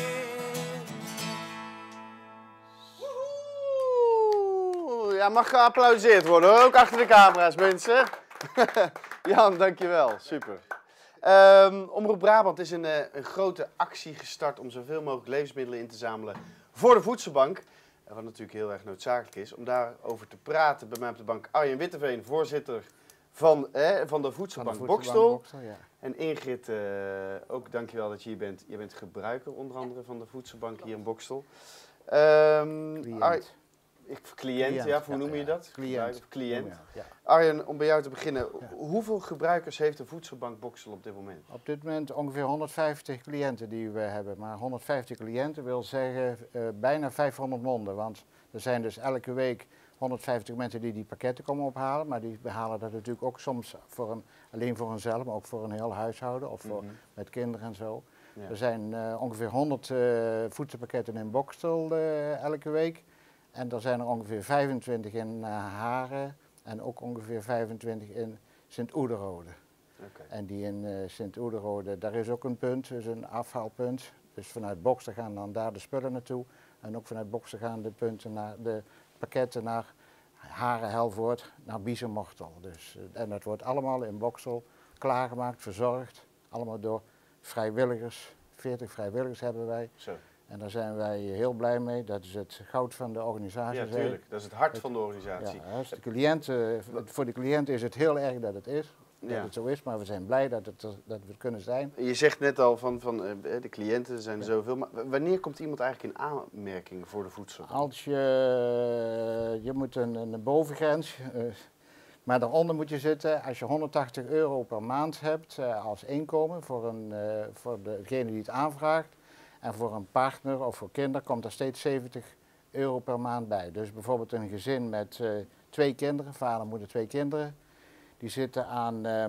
Woehoe. Ja, mag geapplaudiseerd worden hoor. Ook achter de camera's, mensen. Jan, dankjewel. Super. Um, Omroep Brabant is een, uh, een grote actie gestart om zoveel mogelijk levensmiddelen in te zamelen voor de voedselbank. Wat natuurlijk heel erg noodzakelijk is. Om daarover te praten bij mij op de bank Arjen Witteveen, voorzitter van, eh, van de voedselbank, van de voedselbank Boxtel. Boxtel ja. En Ingrid, uh, ook dankjewel dat je hier bent. Je bent gebruiker onder andere van de voedselbank hier in Boxtel. Um, cliënt. Ar ik, cliënt, cliënt, ja, hoe ja, noem je dat? Cliënt. cliënt. Ja, ja. Arjen, om bij jou te beginnen. Ja. Hoeveel gebruikers heeft de voedselbank Boxtel op dit moment? Op dit moment ongeveer honderdvijftig cliënten die we hebben. Maar honderdvijftig cliënten wil zeggen uh, bijna vijfhonderd monden. Want er zijn dus elke week honderdvijftig mensen die die pakketten komen ophalen. Maar die behalen dat natuurlijk ook soms voor een, alleen voor hunzelf, maar ook voor een heel huishouden of voor, mm-hmm. met kinderen en zo. Ja. Er zijn uh, ongeveer honderd uh, voedselpakketten in Boxtel uh, elke week. En er zijn er ongeveer vijfentwintig in uh, Haren en ook ongeveer vijfentwintig in Sint-Oederode. Okay. En die in uh, Sint-Oederode, daar is ook een punt, dus een afhaalpunt. Dus vanuit Boxtel gaan dan daar de spullen naartoe. En ook vanuit Boxtel gaan de punten naar de pakketten naar Haren, Helvoort, naar Biezenmortel. Dus, uh, en dat wordt allemaal in Boxtel klaargemaakt, verzorgd. Allemaal door vrijwilligers. veertig vrijwilligers hebben wij. Zo. En daar zijn wij heel blij mee. Dat is het goud van de organisatie. Ja, tuurlijk. Dat is het hart het, van de organisatie. Ja, als de cliënten, voor de cliënten is het heel erg dat het is. Dat ja. het zo is, maar we zijn blij dat, het, dat we het kunnen zijn. Je zegt net al van, van de cliënten, er zijn er ja. zoveel. Maar wanneer komt iemand eigenlijk in aanmerking voor de voedsel? Als je, je moet een, een bovengrens, uh, maar daaronder moet je zitten. Als je honderdtachtig euro per maand hebt uh, als inkomen voor, een, uh, voor degene die het aanvraagt. En voor een partner of voor kinderen komt er steeds zeventig euro per maand bij. Dus bijvoorbeeld een gezin met uh, twee kinderen, vader en moeder twee kinderen. Die zitten aan uh,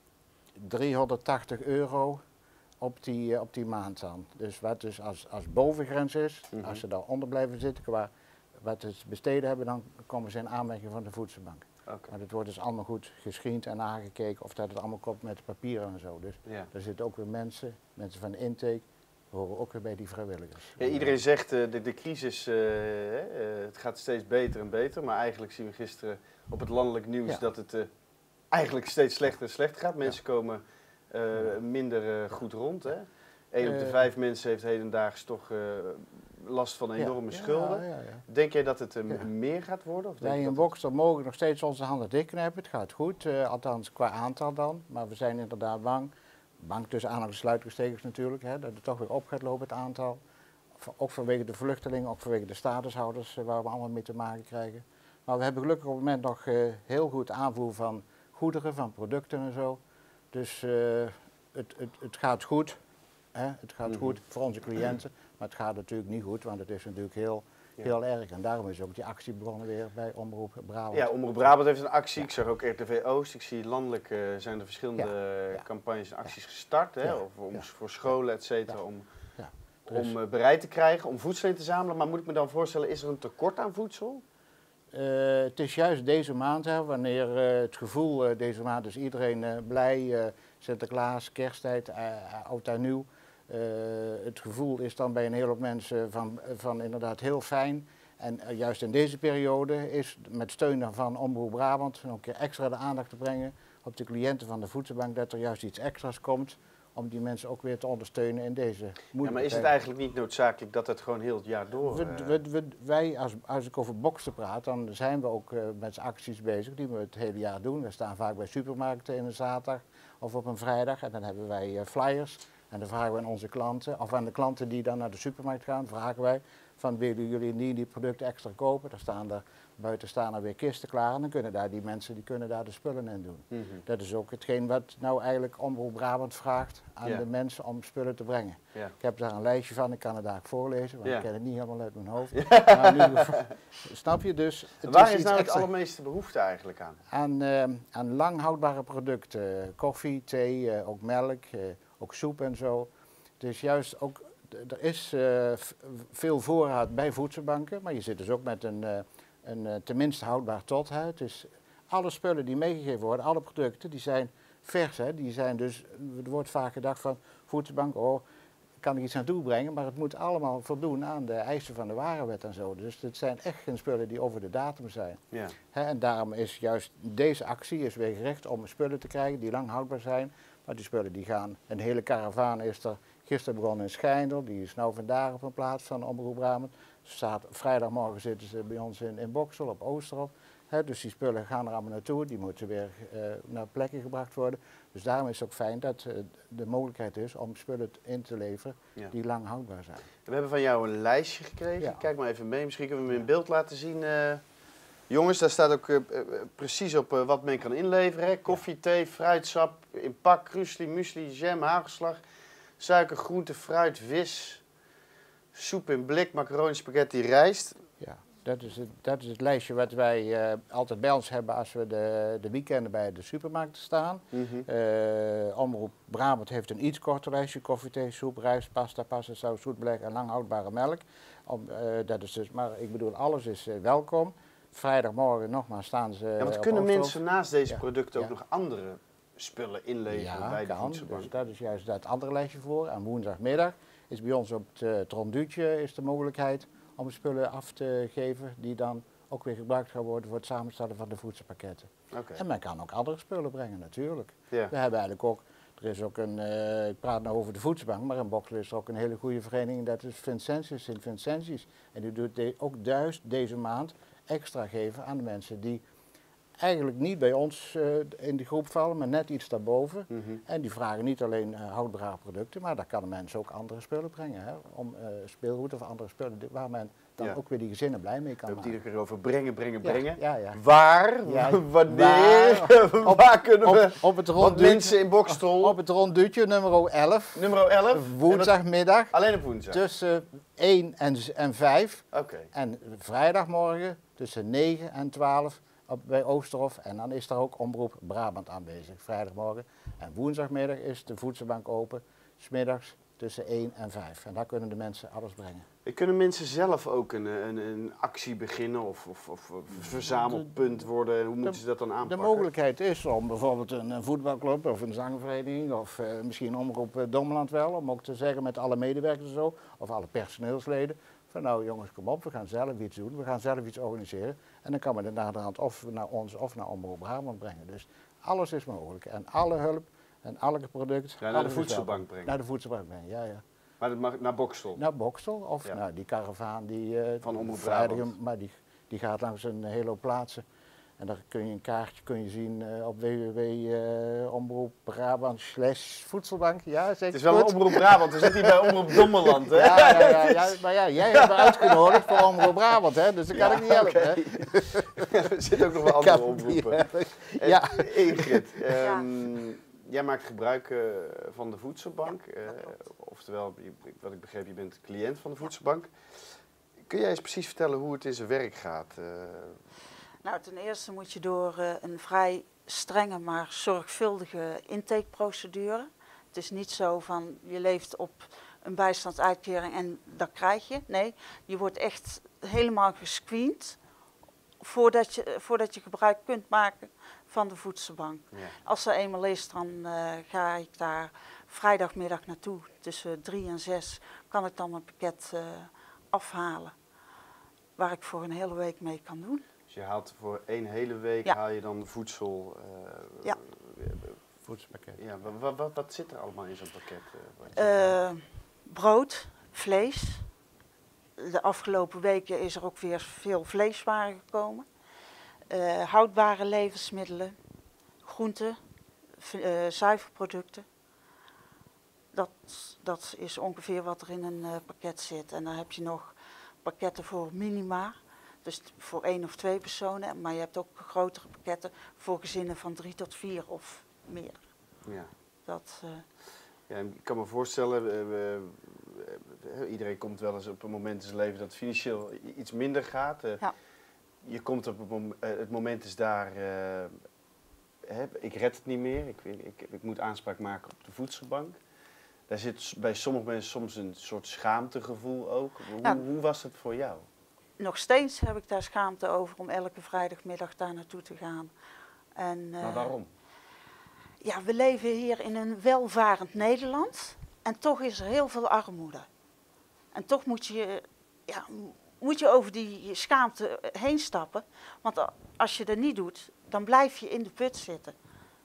driehonderdtachtig euro op die, uh, op die maand dan. Dus wat dus als, als bovengrens is, mm-hmm. als ze daaronder blijven zitten, qua wat ze besteden hebben, dan komen ze in aanmerking van de voedselbank. Okay. Maar dat wordt dus allemaal goed gescreend en aangekeken of dat het allemaal klopt met de papieren en zo. Dus ja. er zitten ook weer mensen, mensen van de intake, horen ook weer bij die vrijwilligers. Ja, iedereen zegt uh, de, de crisis, uh, uh, het gaat steeds beter en beter, maar eigenlijk zien we gisteren op het landelijk nieuws ja. dat het uh, eigenlijk steeds slechter en slechter gaat. Mensen ja. komen uh, minder uh, goed rond. Hè? Eén op de vijf mensen heeft hedendaags toch uh, last van enorme ja. schulden. Ja, ja, ja. Denk jij dat het uh, ja. meer gaat worden? Of wij in Boxtel het... mogen nog steeds onze handen dichtknijpen. Het gaat goed, uh, althans qua aantal dan. Maar we zijn inderdaad bang. Bang tussen aanhalingstekens en sluitingstekens natuurlijk, hè, dat het toch weer op gaat lopen het aantal. Ook vanwege de vluchtelingen, ook vanwege de statushouders uh, waar we allemaal mee te maken krijgen. Maar we hebben gelukkig op het moment nog uh, heel goed aanvoer van goederen, van producten en zo. Dus uh, het, het, het gaat goed. Hè? Het gaat mm-hmm. goed voor onze cliënten, maar het gaat natuurlijk niet goed, want het is natuurlijk heel, ja. heel erg. En daarom is ook die actie begonnen weer bij Omroep Brabant. Ja, Omroep Brabant heeft een actie. Ja. Ik zag ook R T V Oost. Ik zie landelijk uh, zijn er verschillende ja. Ja. campagnes en acties ja. gestart. Hè? Ja. Of om, ja. voor scholen, et cetera, ja. om, ja. om uh, bereid te krijgen, om voedsel in te zamelen. Maar moet ik me dan voorstellen, is er een tekort aan voedsel? Uh, het is juist deze maand, hè, wanneer uh, het gevoel uh, deze maand is iedereen uh, blij, uh, Sinterklaas, kersttijd, uh, oud en nieuw. Uh, het gevoel is dan bij een hele hoop mensen van, van inderdaad heel fijn. En uh, juist in deze periode is met steun van Omroep Brabant nog een keer extra de aandacht te brengen op de cliënten van de voedselbank, dat er juist iets extra's komt om die mensen ook weer te ondersteunen in deze moeilijke Ja, maar is het eigenlijk niet noodzakelijk dat het gewoon heel het jaar door... We, we, we, wij, als, als ik over Boxtel praat, dan zijn we ook uh, met acties bezig die we het hele jaar doen. We staan vaak bij supermarkten in een zaterdag of op een vrijdag en dan hebben wij uh, flyers. En dan vragen we aan onze klanten, of aan de klanten die dan naar de supermarkt gaan, vragen wij van willen jullie die, die producten extra kopen? Daar staan er, buiten staan er weer kisten klaar en dan kunnen daar die mensen die kunnen daar de spullen in doen. Mm-hmm. Dat is ook hetgeen wat nou eigenlijk Omroep Brabant vraagt aan yeah. de mensen om spullen te brengen. Yeah. Ik heb daar een lijstje van, ik kan het daar voorlezen, want yeah. ik ken het niet helemaal uit mijn hoofd. Yeah. Maar nu, snap je dus? Het Waar is, is nou het allermeeste behoefte eigenlijk aan? Aan, uh, aan lang houdbare producten, koffie, thee, uh, ook melk. Uh, Ook soep en zo. Dus juist ook, er is uh, veel voorraad bij voedselbanken, maar je zit dus ook met een, uh, een uh, tenminste houdbaar tot. Hè. Het is, alle spullen die meegegeven worden, alle producten, die zijn vers. Hè. Die zijn dus, er wordt vaak gedacht van voedselbank, oh, kan ik iets aan toebrengen, maar het moet allemaal voldoen aan de eisen van de warenwet en zo. Dus het zijn echt geen spullen die over de datum zijn. Ja. Hè, en daarom is juist deze actie is weer gericht om spullen te krijgen die lang houdbaar zijn. Maar die spullen die gaan, een hele karavaan is er gisteren begonnen in Schijndel, die is nou vandaag op een plaats van Omroep Brabant. Staat, vrijdagmorgen zitten ze bij ons in, in Boxtel op Oosterhof. He, dus die spullen gaan er allemaal naartoe, die moeten weer uh, naar plekken gebracht worden. Dus daarom is het ook fijn dat uh, de mogelijkheid is om spullen in te leveren ja. die lang houdbaar zijn. We hebben van jou een lijstje gekregen, ja. Kijk maar even mee, misschien kunnen we hem in beeld laten zien. Uh... Jongens, daar staat ook uh, uh, precies op uh, wat men kan inleveren. Hè? Koffie, thee, fruitsap, in pak, krusli, muesli, jam, hagelslag, suiker, groente, fruit, vis, soep in blik, macaroni, spaghetti, rijst. Ja, dat is het, dat is het lijstje wat wij uh, altijd bij ons hebben als we de, de weekenden bij de supermarkt staan. Mm-hmm. uh, Omroep Brabant heeft een iets korter lijstje, koffie, thee, soep, rijst, pasta, pasta, saus, zoetbeleg en lang houdbare melk. Om, uh, dat is dus, maar ik bedoel, alles is uh, welkom. vrijdagmorgen nogmaals staan ze. Ja, want op kunnen Oosthof. mensen naast deze Ja, producten ook ja. nog andere spullen inleveren Ja, bij de kan. voedselbank? Dus dat is juist dat andere lijstje voor. En woensdagmiddag is bij ons op het, uh, het ronduutje is de mogelijkheid om spullen af te geven die dan ook weer gebruikt gaan worden voor het samenstellen van de voedselpakketten. Oké. En men kan ook andere spullen brengen natuurlijk. Ja. We hebben eigenlijk ook, er is ook een, uh, ik praat nou over de voedselbank, maar in Boksel is er ook een hele goede vereniging, dat is Vincentius, Sint Vincentius. En die doet de, ook duist deze maand extra geven aan de mensen die eigenlijk niet bij ons uh, in die groep vallen, maar net iets daarboven. Mm-hmm. En die vragen niet alleen uh, houdbare producten, maar daar kan de mensen ook andere spullen brengen. Hè? Om uh, speelgoed of andere spullen die- waar men dan Ja. ook weer die gezinnen blij mee kan We hebben het maken. iedere keer over brengen, brengen, Ja, brengen. ja, ja. Waar? Ja, Wanneer? waar? Op- Waar kunnen we? Op, op het Want ronduutje, mensen in Bokstel, op het ronduutje nummer elf, nummer elf. woensdagmiddag, Alleen op woensdag? tussen één en, z- en vijf. Oké. En vrijdagmorgen tussen negen en twaalf op, bij Oosterhof. En dan is er ook Omroep Brabant aanwezig, vrijdagmorgen. En woensdagmiddag is de voedselbank open, 's middags tussen één en vijf. En daar kunnen de mensen alles brengen. Kunnen mensen zelf ook een, een, een actie beginnen of, of, of een verzamelpunt worden? Hoe moeten ze dat dan De aanpakken? mogelijkheid is om bijvoorbeeld een, een voetbalclub of een zangvereniging of uh, misschien Omroep uh, Dommeland wel, om ook te zeggen met alle medewerkers en zo, of alle personeelsleden, van nou jongens kom op, we gaan zelf iets doen, we gaan zelf iets organiseren. En dan kan men het naderhand of naar ons of naar Omroep Brabant brengen. Dus alles is mogelijk en alle hulp en elk product. Ja, naar alles de is voedselbank welkom. brengen. Naar de voedselbank brengen, ja ja. Maar dat mag naar Bokstel? Naar Bokstel of Ja. nou, die karavaan die uh, Van Omroep vrijdag- Brabant. maar die, die gaat langs een hele hoop plaatsen. En daar kun je een kaartje kun je zien uh, op w w w punt omroep brabant slash voedselbank. Ja, zeg Het is wel een goed? Omroep Brabant, we zitten hier bij Omroep Dommeland, hè? Ja, ja, ja, ja, maar ja, jij hebt me uitgenodigd voor Omroep Brabant, hè, dus dat kan Ja, ik niet helpen. oké. Hè? Er zitten ook nog wel Ik kan andere het niet omroepen. helpen. En Ja. Ingrid, ehm, jij maakt gebruik uh, van de voedselbank. Uh, oftewel, je- wat ik begreep, je bent cliënt van de voedselbank. Kun jij eens precies vertellen hoe het in zijn werk gaat? Uh, Nou, ten eerste moet je door uh, een vrij strenge, maar zorgvuldige intakeprocedure. Het is niet zo van je leeft op een bijstandsuitkering en dat krijg je. Nee, je wordt echt helemaal gescreend voordat je, voordat je gebruik kunt maken van de voedselbank. ja. Als er eenmaal is, dan uh, ga ik daar vrijdagmiddag naartoe. Tussen drie en zes kan ik dan mijn pakket uh, afhalen. Waar ik voor een hele week mee kan doen. Dus je haalt voor één hele week Ja. haal je dan voedsel. Uh, Ja. Voedselpakket. Ja, wat, wat, wat zit er allemaal in zo'n pakket? Uh, wat je- Uh, brood, vlees. De afgelopen weken is er ook weer veel vleeswaren gekomen. Uh, houdbare levensmiddelen, groenten, v- uh, zuivelproducten. Dat, dat is ongeveer wat er in een uh, pakket zit. En dan heb je nog pakketten voor minima. Dus t- voor één of twee personen. Maar je hebt ook grotere pakketten voor gezinnen van drie tot vier of meer. ja. Dat, uh, Ja, ik kan me voorstellen, we, we- we- iedereen komt wel eens op een moment in zijn leven dat het financieel i- iets minder gaat. Uh, Ja. Je komt op het moment, het moment is daar, uh, hè, ik red het niet meer, ik, ik, ik, ik moet aanspraak maken op de voedselbank. Daar zit s- bij sommige mensen soms een soort schaamtegevoel ook. Hoe, Ja. hoe was het voor jou? Nog steeds heb ik daar schaamte over om elke vrijdagmiddag daar naartoe te gaan. En, uh, Maar waarom? Ja, we leven hier in een welvarend Nederland en toch is er heel veel armoede. En toch moet je, ja, moet je over die schaamte heen stappen, want a- als je dat niet doet, dan blijf je in de put zitten.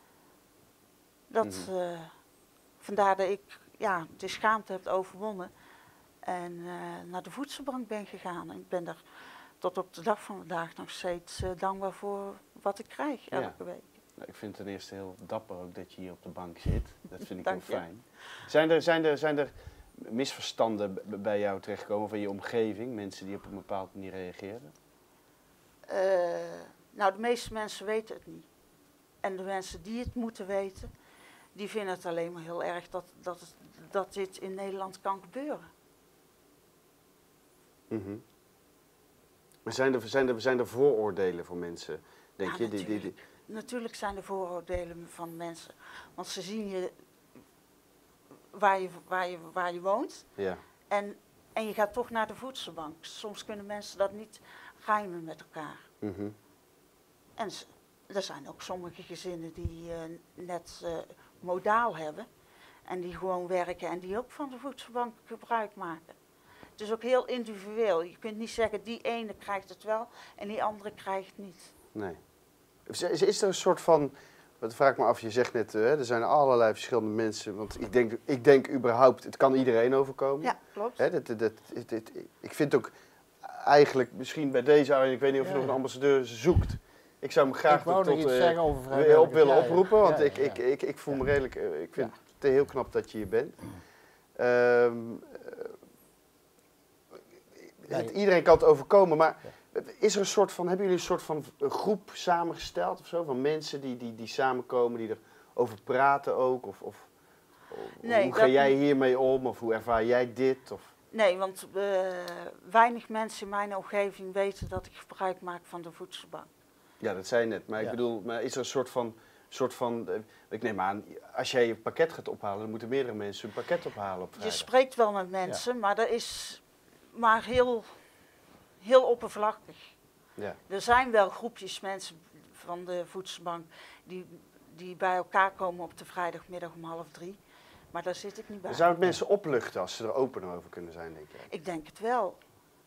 Dat, Mhm. uh, vandaar dat ik ja, de schaamte heb overwonnen en uh, naar de voedselbank ben gegaan. En ik ben daar tot op de dag van vandaag nog steeds uh, dankbaar voor wat ik krijg elke Ja. week. Nou, ik vind het ten eerste heel dapper ook dat je hier op de bank zit. Dat vind ik Dank heel je. fijn. Zijn er, zijn er, zijn er misverstanden b- bij jou terechtgekomen of in je omgeving? Mensen die op een bepaalde manier reageerden? Uh, nou, de meeste mensen weten het niet. En de mensen die het moeten weten, die vinden het alleen maar heel erg dat, dat, het, dat dit in Nederland kan gebeuren. Mhm. Maar zijn er, zijn, er, zijn er vooroordelen voor mensen, denk Ja, je? Die, die, die, natuurlijk. Natuurlijk zijn er vooroordelen van mensen. Want ze zien je waar je, waar je, waar je woont ja. en, en je gaat toch naar de voedselbank. Soms kunnen mensen dat niet rijmen met elkaar. Mm-hmm. En er zijn ook sommige gezinnen die uh, net uh, modaal hebben en die gewoon werken en die ook van de voedselbank gebruik maken. Het is ook heel individueel. Je kunt niet zeggen die ene krijgt het wel en die andere krijgt het niet. Nee. Is, is er een soort van, wat vraag ik me af, je zegt net, uh, er zijn allerlei verschillende mensen, want ik denk, ik denk überhaupt, het kan iedereen overkomen. Ja, klopt. Hè, dat, dat, dat, dat, dat, ik vind ook eigenlijk, misschien bij deze, ik weet niet of je ja, nog een ambassadeur zoekt. Ik zou me graag ik tot uh, op willen ja, oproepen, want ja, ja, ik, ja. Ik, ik, ik voel me redelijk, uh, ik vind ja. het heel knap dat je hier bent. Um, uh, het, iedereen kan het overkomen, maar ja. is er een soort van, hebben jullie een soort van een groep samengesteld of zo, van mensen die, die, die samenkomen, die erover praten ook? Of, of nee, hoe ga jij hiermee om, of hoe ervaar jij dit? Of? Nee, want uh, weinig mensen in mijn omgeving weten dat ik gebruik maak van de voedselbank. Ja, dat zei je net. Maar ik ja. bedoel, maar is er een soort van, soort van, ik neem aan, als jij je pakket gaat ophalen, dan moeten meerdere mensen hun pakket ophalen op vrijdag. Je spreekt wel met mensen, ja. maar dat is maar heel, heel oppervlakkig. Ja. Er zijn wel groepjes mensen van de voedselbank die, die bij elkaar komen op de vrijdagmiddag om half drie. Maar daar zit ik niet bij. Zou het mensen opluchten als ze er opener over kunnen zijn, denk jij? Ik denk het wel.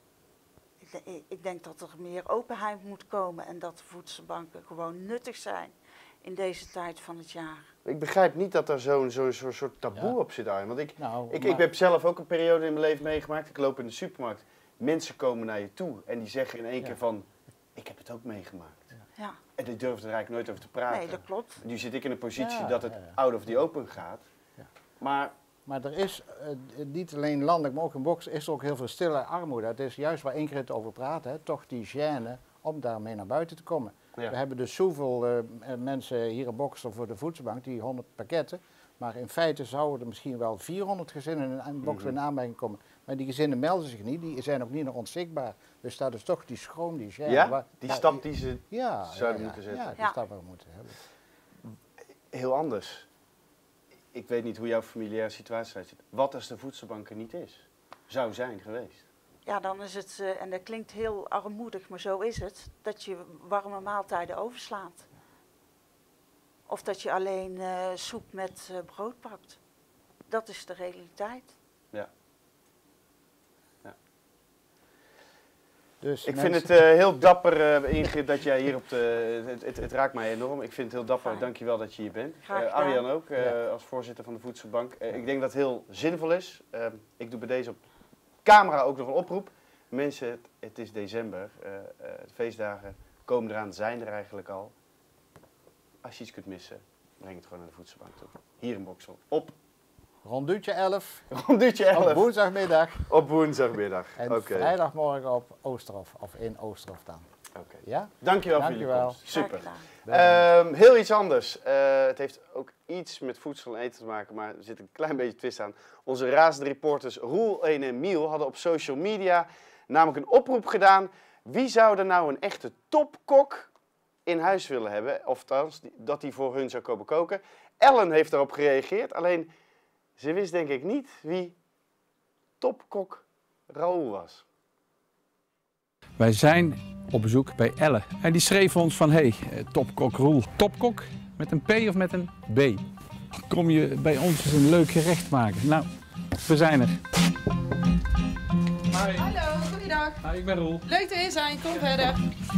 Ik, ik denk dat er meer openheid moet komen en dat de voedselbanken gewoon nuttig zijn in deze tijd van het jaar. Ik begrijp niet dat er zo'n zo, zo soort taboe ja. op zit, Arjen. Want ik, nou, ik, ik heb zelf ook een periode in mijn leven meegemaakt. Ik loop in de supermarkt. Mensen komen naar je toe en die zeggen in één ja. keer van, ik heb het ook meegemaakt. Ja. En die durven er eigenlijk nooit over te praten. Nee, dat klopt. Nu zit ik in een positie ja, dat het ja, ja. out of the open gaat. Ja. Maar... Maar er is uh, niet alleen landelijk, maar ook in Boksel is er ook heel veel stille armoede. Het is juist waar Ingrid over praat, hè, toch die gêne om daarmee naar buiten te komen. Ja. We hebben dus zoveel uh, mensen hier in Boksel voor de voedselbank, die honderd pakketten. Maar in feite zouden er misschien wel vierhonderd gezinnen in Boksel in aanmerking komen. Maar die gezinnen melden zich niet, die zijn ook niet nog onzichtbaar. Dus dat is toch die schroom, die gêne. Ja, waar, die waar, stap die ze ja, zouden ja, moeten zetten. Ja, die ja. stap we moeten hebben. Heel anders. Ik weet niet hoe jouw familiaire situatie eruit ziet. Wat als de voedselbank er niet is? Zou zijn geweest? Ja, dan is het, uh, en dat klinkt heel armoedig, maar zo is het, dat je warme maaltijden overslaat. Of dat je alleen uh, soep met uh, brood pakt. Dat is de realiteit. Ja. ja. Dus ik vind het uh, heel dapper, uh, Ingrid, dat jij hier op de... Het, het, het raakt mij enorm. Ik vind het heel dapper. Dank je wel dat je hier bent. Uh, Arjan ook, uh, ja. als voorzitter van de Voedselbank. Uh, ik denk dat het heel zinvol is. Uh, ik doe bij deze op camera ook nog een oproep. Mensen, het, het is december. Uh, uh, de feestdagen komen eraan, zijn er eigenlijk al. Als je iets kunt missen, breng het gewoon naar de Voedselbank toe. Hier in Boksel. Op... Rond uurtje elf. Rond uurtje elf. Op woensdagmiddag. Op woensdagmiddag. En okay. vrijdagmorgen op Oosterhof, of in Oosterhof dan. Oké. Okay. Ja? Dankjewel, Dank voor jullie komst. Super. Um, heel iets anders. Uh, het heeft ook iets met voedsel en eten te maken, maar er zit een klein beetje twist aan. Onze razende reporters Roel, Ene en Miel hadden op social media namelijk een oproep gedaan. Wie zou er nou een echte topkok in huis willen hebben? Of trouwens, dat hij voor hun zou komen koken. Ellen heeft daarop gereageerd, alleen... Ze wist denk ik niet wie topkok Raoul was. Wij zijn op bezoek bij Elle. En die schreef ons van, hé, hey, topkok Roel. Topkok met een P of met een B? Kom je bij ons eens een leuk gerecht maken? Nou, we zijn er. Hi. Hallo, goeiedag. Hi, ik ben Roel. Leuk dat je zijn, kom verder.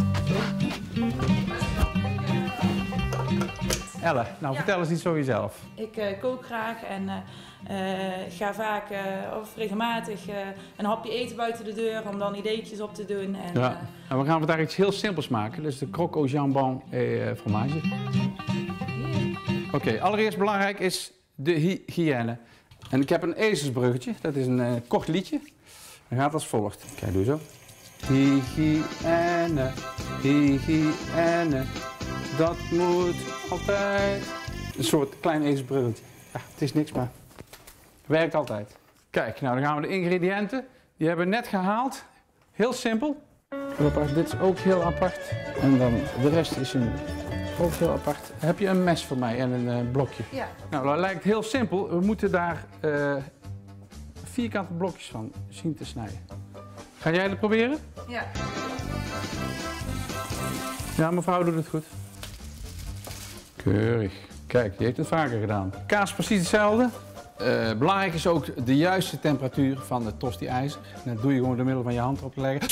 Elle, nou ja. vertel eens iets over jezelf. Ik uh, kook graag en uh, uh, ga vaak uh, of regelmatig uh, een hapje eten buiten de deur om dan ideetjes op te doen. En, ja. uh, en we gaan vandaag iets heel simpels maken, dus de croque au jambon et fromage. Oké, okay, allereerst belangrijk is de hygiëne. En ik heb een ezelsbruggetje, dat is een uh, kort liedje. Dat gaat als volgt. Kijk, doe zo. Hygiëne, hygiëne. Dat moet altijd. Een soort klein ezelsbruggetje. Ja, het is niks, maar werkt altijd. Kijk, nou dan gaan we de ingrediënten. Die hebben we net gehaald. Heel simpel. Dit is ook heel apart. En dan de rest is een, ook heel apart. Heb je een mes voor mij en een uh, blokje? Ja. Nou, dat lijkt heel simpel. We moeten daar uh, vierkante blokjes van zien te snijden. Ga jij dat proberen? Ja. Ja, mevrouw doet het goed. Keurig. Kijk, die heeft het vaker gedaan. Kaas precies hetzelfde. Uh, belangrijk is ook de juiste temperatuur van het tosti-ijzer. Dat doe je gewoon door middel van je hand erop te leggen.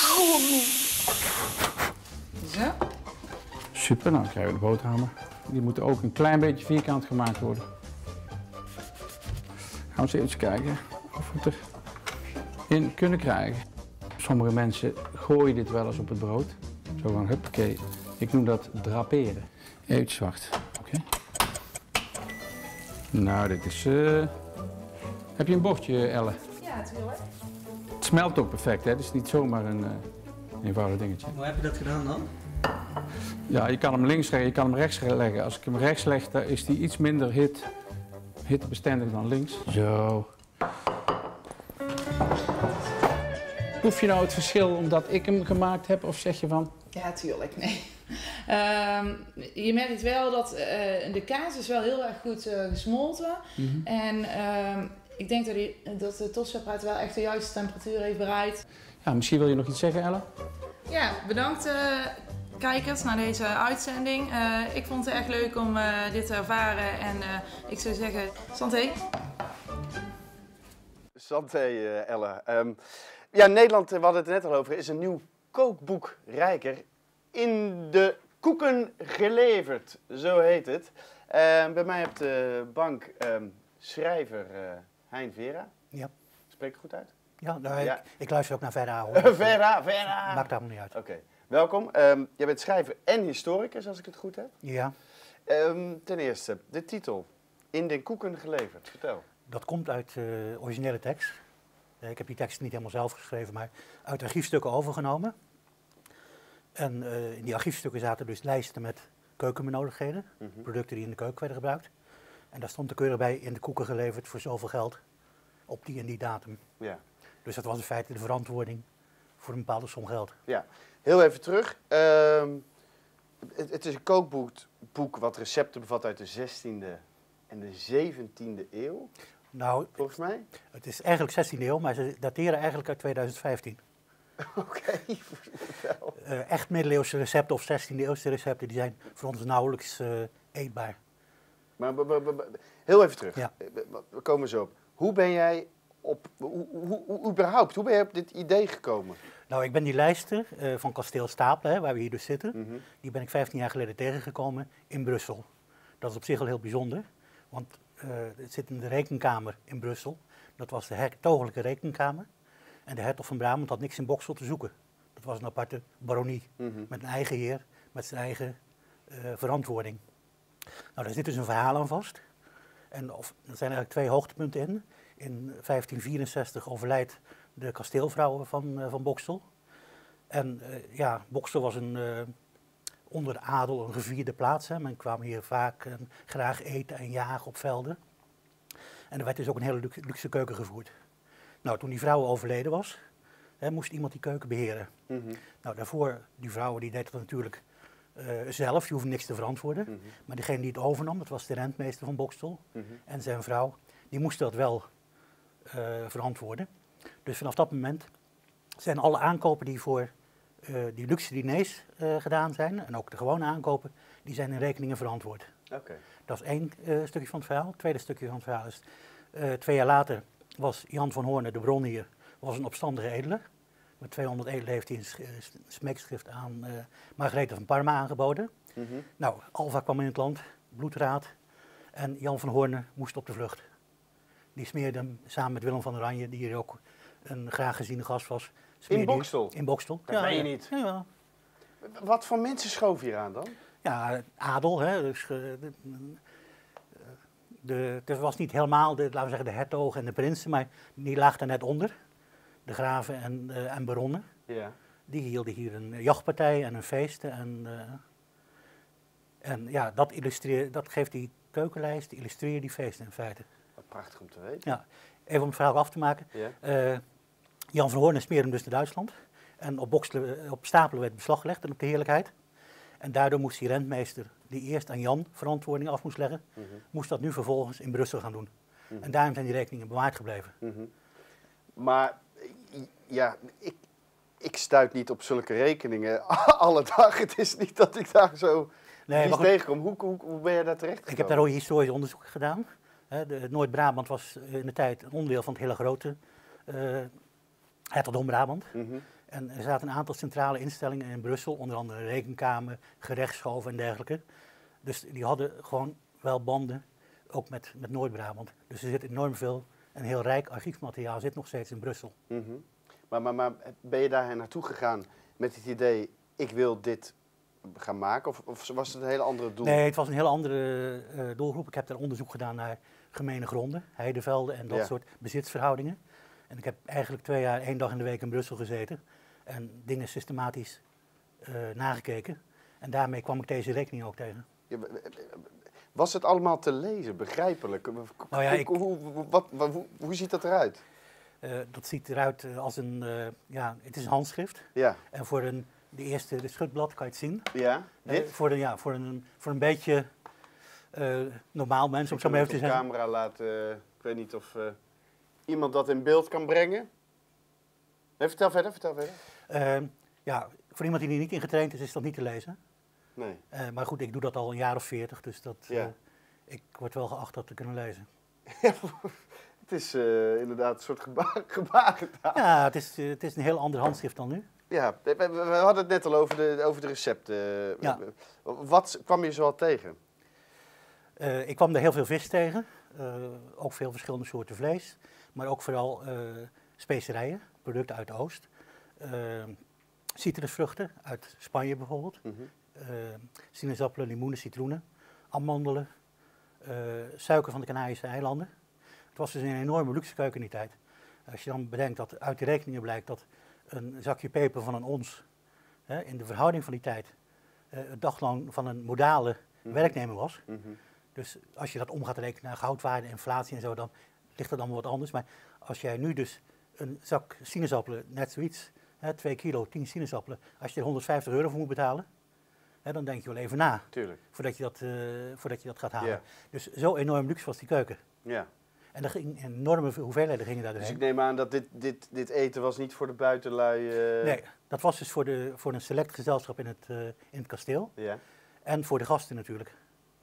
Zo. Super, nou dan krijgen we de boterhammen. Die moeten ook een klein beetje vierkant gemaakt worden. Gaan we eens even kijken of we het erin kunnen krijgen. Sommige mensen gooien dit wel eens op het brood. Zo van, huppakee. Ik noem dat draperen. Even wachten. Oké. Okay. Nou, dit is... Uh... Heb je een bordje, Elle? Ja, natuurlijk. Het smelt ook perfect, hè? Het is niet zomaar een uh, eenvoudig dingetje. Hoe heb je dat gedaan dan? Ja, je kan hem links leggen, je kan hem rechts leggen. Als ik hem rechts leg, dan is die iets minder hit, hittebestendig dan links. Zo. Proef je nou het verschil omdat ik hem gemaakt heb, of zeg je van? Ja, tuurlijk, nee. Um, je merkt wel dat uh, de kaas is wel heel erg goed uh, gesmolten. Mm-hmm. En um, ik denk dat, die, dat de tostapparaat wel echt de juiste temperatuur heeft bereikt. Ja, misschien wil je nog iets zeggen, Elle? Ja, bedankt uh, kijkers naar deze uitzending. Uh, ik vond het erg leuk om uh, dit te ervaren en uh, ik zou zeggen, santé. Santé, uh, Elle. Um, ja, Nederland, we hadden het er net al over, is een nieuw kookboek rijker in de koeken geleverd, zo heet het. Uh, bij mij op de bank um, schrijver uh, Hein Vera. Ja. Spreek ik goed uit? Ja, nou, ja. Ik, ik luister ook naar Vera hoor. Vera, Vera! Maakt allemaal niet uit. Oké, okay. Welkom. Um, jij bent schrijver en historicus, als ik het goed heb. Ja. Um, ten eerste, de titel, In den koeken geleverd. Vertel. Dat komt uit de uh, originele tekst. Uh, ik heb die tekst niet helemaal zelf geschreven, maar uit archiefstukken overgenomen. En uh, in die archiefstukken zaten dus lijsten met keukenbenodigdheden, mm-hmm. producten die in de keuken werden gebruikt. En daar stond de keurig bij, in de koeken geleverd voor zoveel geld, op die en die datum. Ja. Dus dat was in feite de verantwoording voor een bepaalde som geld. Ja, heel even terug. Uh, het, het is een kookboek boek wat recepten bevat uit de zestiende en de zeventiende eeuw. Nou, volgens mij. Het is eigenlijk zestiende eeuw, maar ze dateren eigenlijk uit tweeduizend vijftien. Oké, okay. uh, Echt middeleeuwse recepten of zestiende eeuwse recepten, die zijn voor ons nauwelijks uh, eetbaar. Maar b- b- b- heel even terug, ja. We komen zo op. Hoe ben jij op, hoe, hoe, hoe, überhaupt, hoe ben je op dit idee gekomen? Nou, ik ben die lijsten uh, van Kasteel Stapelen, hè, waar we hier dus zitten, mm-hmm. die ben ik vijftien jaar geleden tegengekomen in Brussel. Dat is op zich al heel bijzonder, want uh, het zit in de rekenkamer in Brussel. Dat was de hertogelijke rekenkamer. En de hertog van Brabant had niks in Boxtel te zoeken. Dat was een aparte baronie, mm-hmm. met een eigen heer, met zijn eigen uh, verantwoording. Nou, daar zit dus een verhaal aan vast. En of, er zijn eigenlijk twee hoogtepunten in. In vijftien vierenzestig overlijdt de kasteelvrouw van, uh, van Boxtel. En uh, ja, Boxtel was een, uh, onder de adel een gevierde plaats. Hè. Men kwam hier vaak uh, graag eten en jagen op velden. En er werd dus ook een hele luxe, luxe keuken gevoerd. Nou, toen die vrouw overleden was, hè, moest iemand die keuken beheren. Mm-hmm. Nou, daarvoor, die vrouw die deed dat natuurlijk uh, zelf, die hoefde niks te verantwoorden. Mm-hmm. Maar degene die het overnam, dat was de rentmeester van Boxtel. Mm-hmm. En zijn vrouw, die moest dat wel uh, verantwoorden. Dus vanaf dat moment zijn alle aankopen die voor uh, die luxe diners uh, gedaan zijn, en ook de gewone aankopen, die zijn in rekeningen verantwoord. Okay. Dat is één uh, stukje van het verhaal. Het tweede stukje van het verhaal is, uh, twee jaar later was Jan van Hoorne, de bronnier, was een opstandige edele. Met tweehonderd edelen heeft hij een smeekschrift aan uh, Margarethe van Parma aangeboden. Mm-hmm. Nou, Alva kwam in het land, bloedraad, en Jan van Hoorne moest op de vlucht. Die smeerde hem samen met Willem van Oranje, die hier ook een graag geziene gast was. In Boxtel? In Boxtel. Dat ja, ben je ja. niet. Ja, ja. Wat voor mensen schoven hier aan dan? Ja, adel. Hè, dus, uh, de, de, het was niet helemaal de, laten we zeggen, de hertogen en de prinsen, maar die lagen er net onder. De graven en, uh, en baronnen. Ja. Die hielden hier een jachtpartij en een feesten. En, uh, en ja, dat, illustreert, dat geeft die keukenlijst, die illustreert die feesten in feite. Wat prachtig om te weten. Ja, even om het verhaal af te maken. Ja. Uh, Jan van Hoorn smeerde hem dus naar Duitsland. En op, Boxtel, op Stapelen werd beslag gelegd en op de heerlijkheid. En daardoor moest die rentmeester, die eerst aan Jan verantwoording af moest leggen, mm-hmm. moest dat nu vervolgens in Brussel gaan doen. Mm-hmm. En daarom zijn die rekeningen bewaard gebleven. Mm-hmm. Maar ja, ik, ik stuit niet op zulke rekeningen alle dag. Het is niet dat ik daar zo nee, iets tegenkom. Hoe, hoe, hoe ben je daar terecht gekomen? Ik heb daar ook historisch onderzoek gedaan. De Noord-Brabant was in de tijd een onderdeel van het hele grote uh, hertogdom Brabant. Mm-hmm. En er zaten een aantal centrale instellingen in Brussel, onder andere een rekenkamer, gerechtshoven en dergelijke. Dus die hadden gewoon wel banden, ook met, met Noord-Brabant. Dus er zit enorm veel, een heel rijk archiefmateriaal zit nog steeds in Brussel. Mm-hmm. maar, maar, maar ben je daar naartoe gegaan met het idee, ik wil dit gaan maken? Of, of was het een hele andere doel? Nee, het was een heel andere uh, doelgroep. Ik heb daar onderzoek gedaan naar gemene gronden, heidevelden en dat ja. soort bezitsverhoudingen. En ik heb eigenlijk twee jaar, één dag in de week in Brussel gezeten en dingen systematisch uh, nagekeken. En daarmee kwam ik deze rekening ook tegen. Ja, was het allemaal te lezen, begrijpelijk? Nou ja, ik, hoe, wat, wat, hoe, hoe ziet dat eruit? Uh, dat ziet eruit als een, uh, ja, het is een handschrift. Ja. En voor een, de eerste de schutblad kan je het zien. Ja, dit? Uh, voor, een, ja, voor, een, voor een beetje uh, normaal mens, om zo maar even te zeggen. Ik kan het op camera laten, uh, ik weet niet of uh, iemand dat in beeld kan brengen. Nee, vertel verder, vertel verder. Uh, ja, voor iemand die er niet in getraind is, is dat niet te lezen. Nee. Uh, maar goed, ik doe dat al een jaar of veertig, dus dat, ja. uh, ik word wel geacht dat te kunnen lezen. Het is uh, inderdaad een soort geba gebarentaal. Ja, het is, uh, het is een heel ander handschrift dan nu. Ja, we, we, we hadden het net al over de, over de recepten. Ja. Wat kwam je zoal tegen? Uh, ik kwam er heel veel vis tegen, uh, ook veel verschillende soorten vlees, maar ook vooral uh, specerijen, producten uit de Oost. Uh, citrusvruchten uit Spanje bijvoorbeeld, mm-hmm. uh, sinaasappelen, limoenen, citroenen, amandelen, uh, suiker van de Canarische eilanden. Het was dus een enorme luxe keuken in die tijd. Als je dan bedenkt dat uit de rekeningen blijkt dat een zakje peper van een ons hè, in de verhouding van die tijd uh, het dagloon van een modale mm-hmm. werknemer was. Mm-hmm. Dus als je dat om gaat rekenen naar goudwaarde, inflatie en zo, dan ligt dat allemaal wat anders. Maar als jij nu dus een zak sinaasappelen, net zoiets, hè, twee kilo, tien sinaasappelen, als je er honderdvijftig euro voor moet betalen, hè, dan denk je wel even na. Tuurlijk. Voordat je dat, uh, voordat je dat gaat halen. Ja. Dus zo enorm luxe was die keuken. Ja. En er ging enorme hoeveelheden gingen daar doorheen. Dus ik neem aan dat dit, dit, dit eten was niet voor de buitenlui... Uh... Nee, dat was dus voor, de, voor een select gezelschap in het, uh, in het kasteel. Ja. En voor de gasten natuurlijk.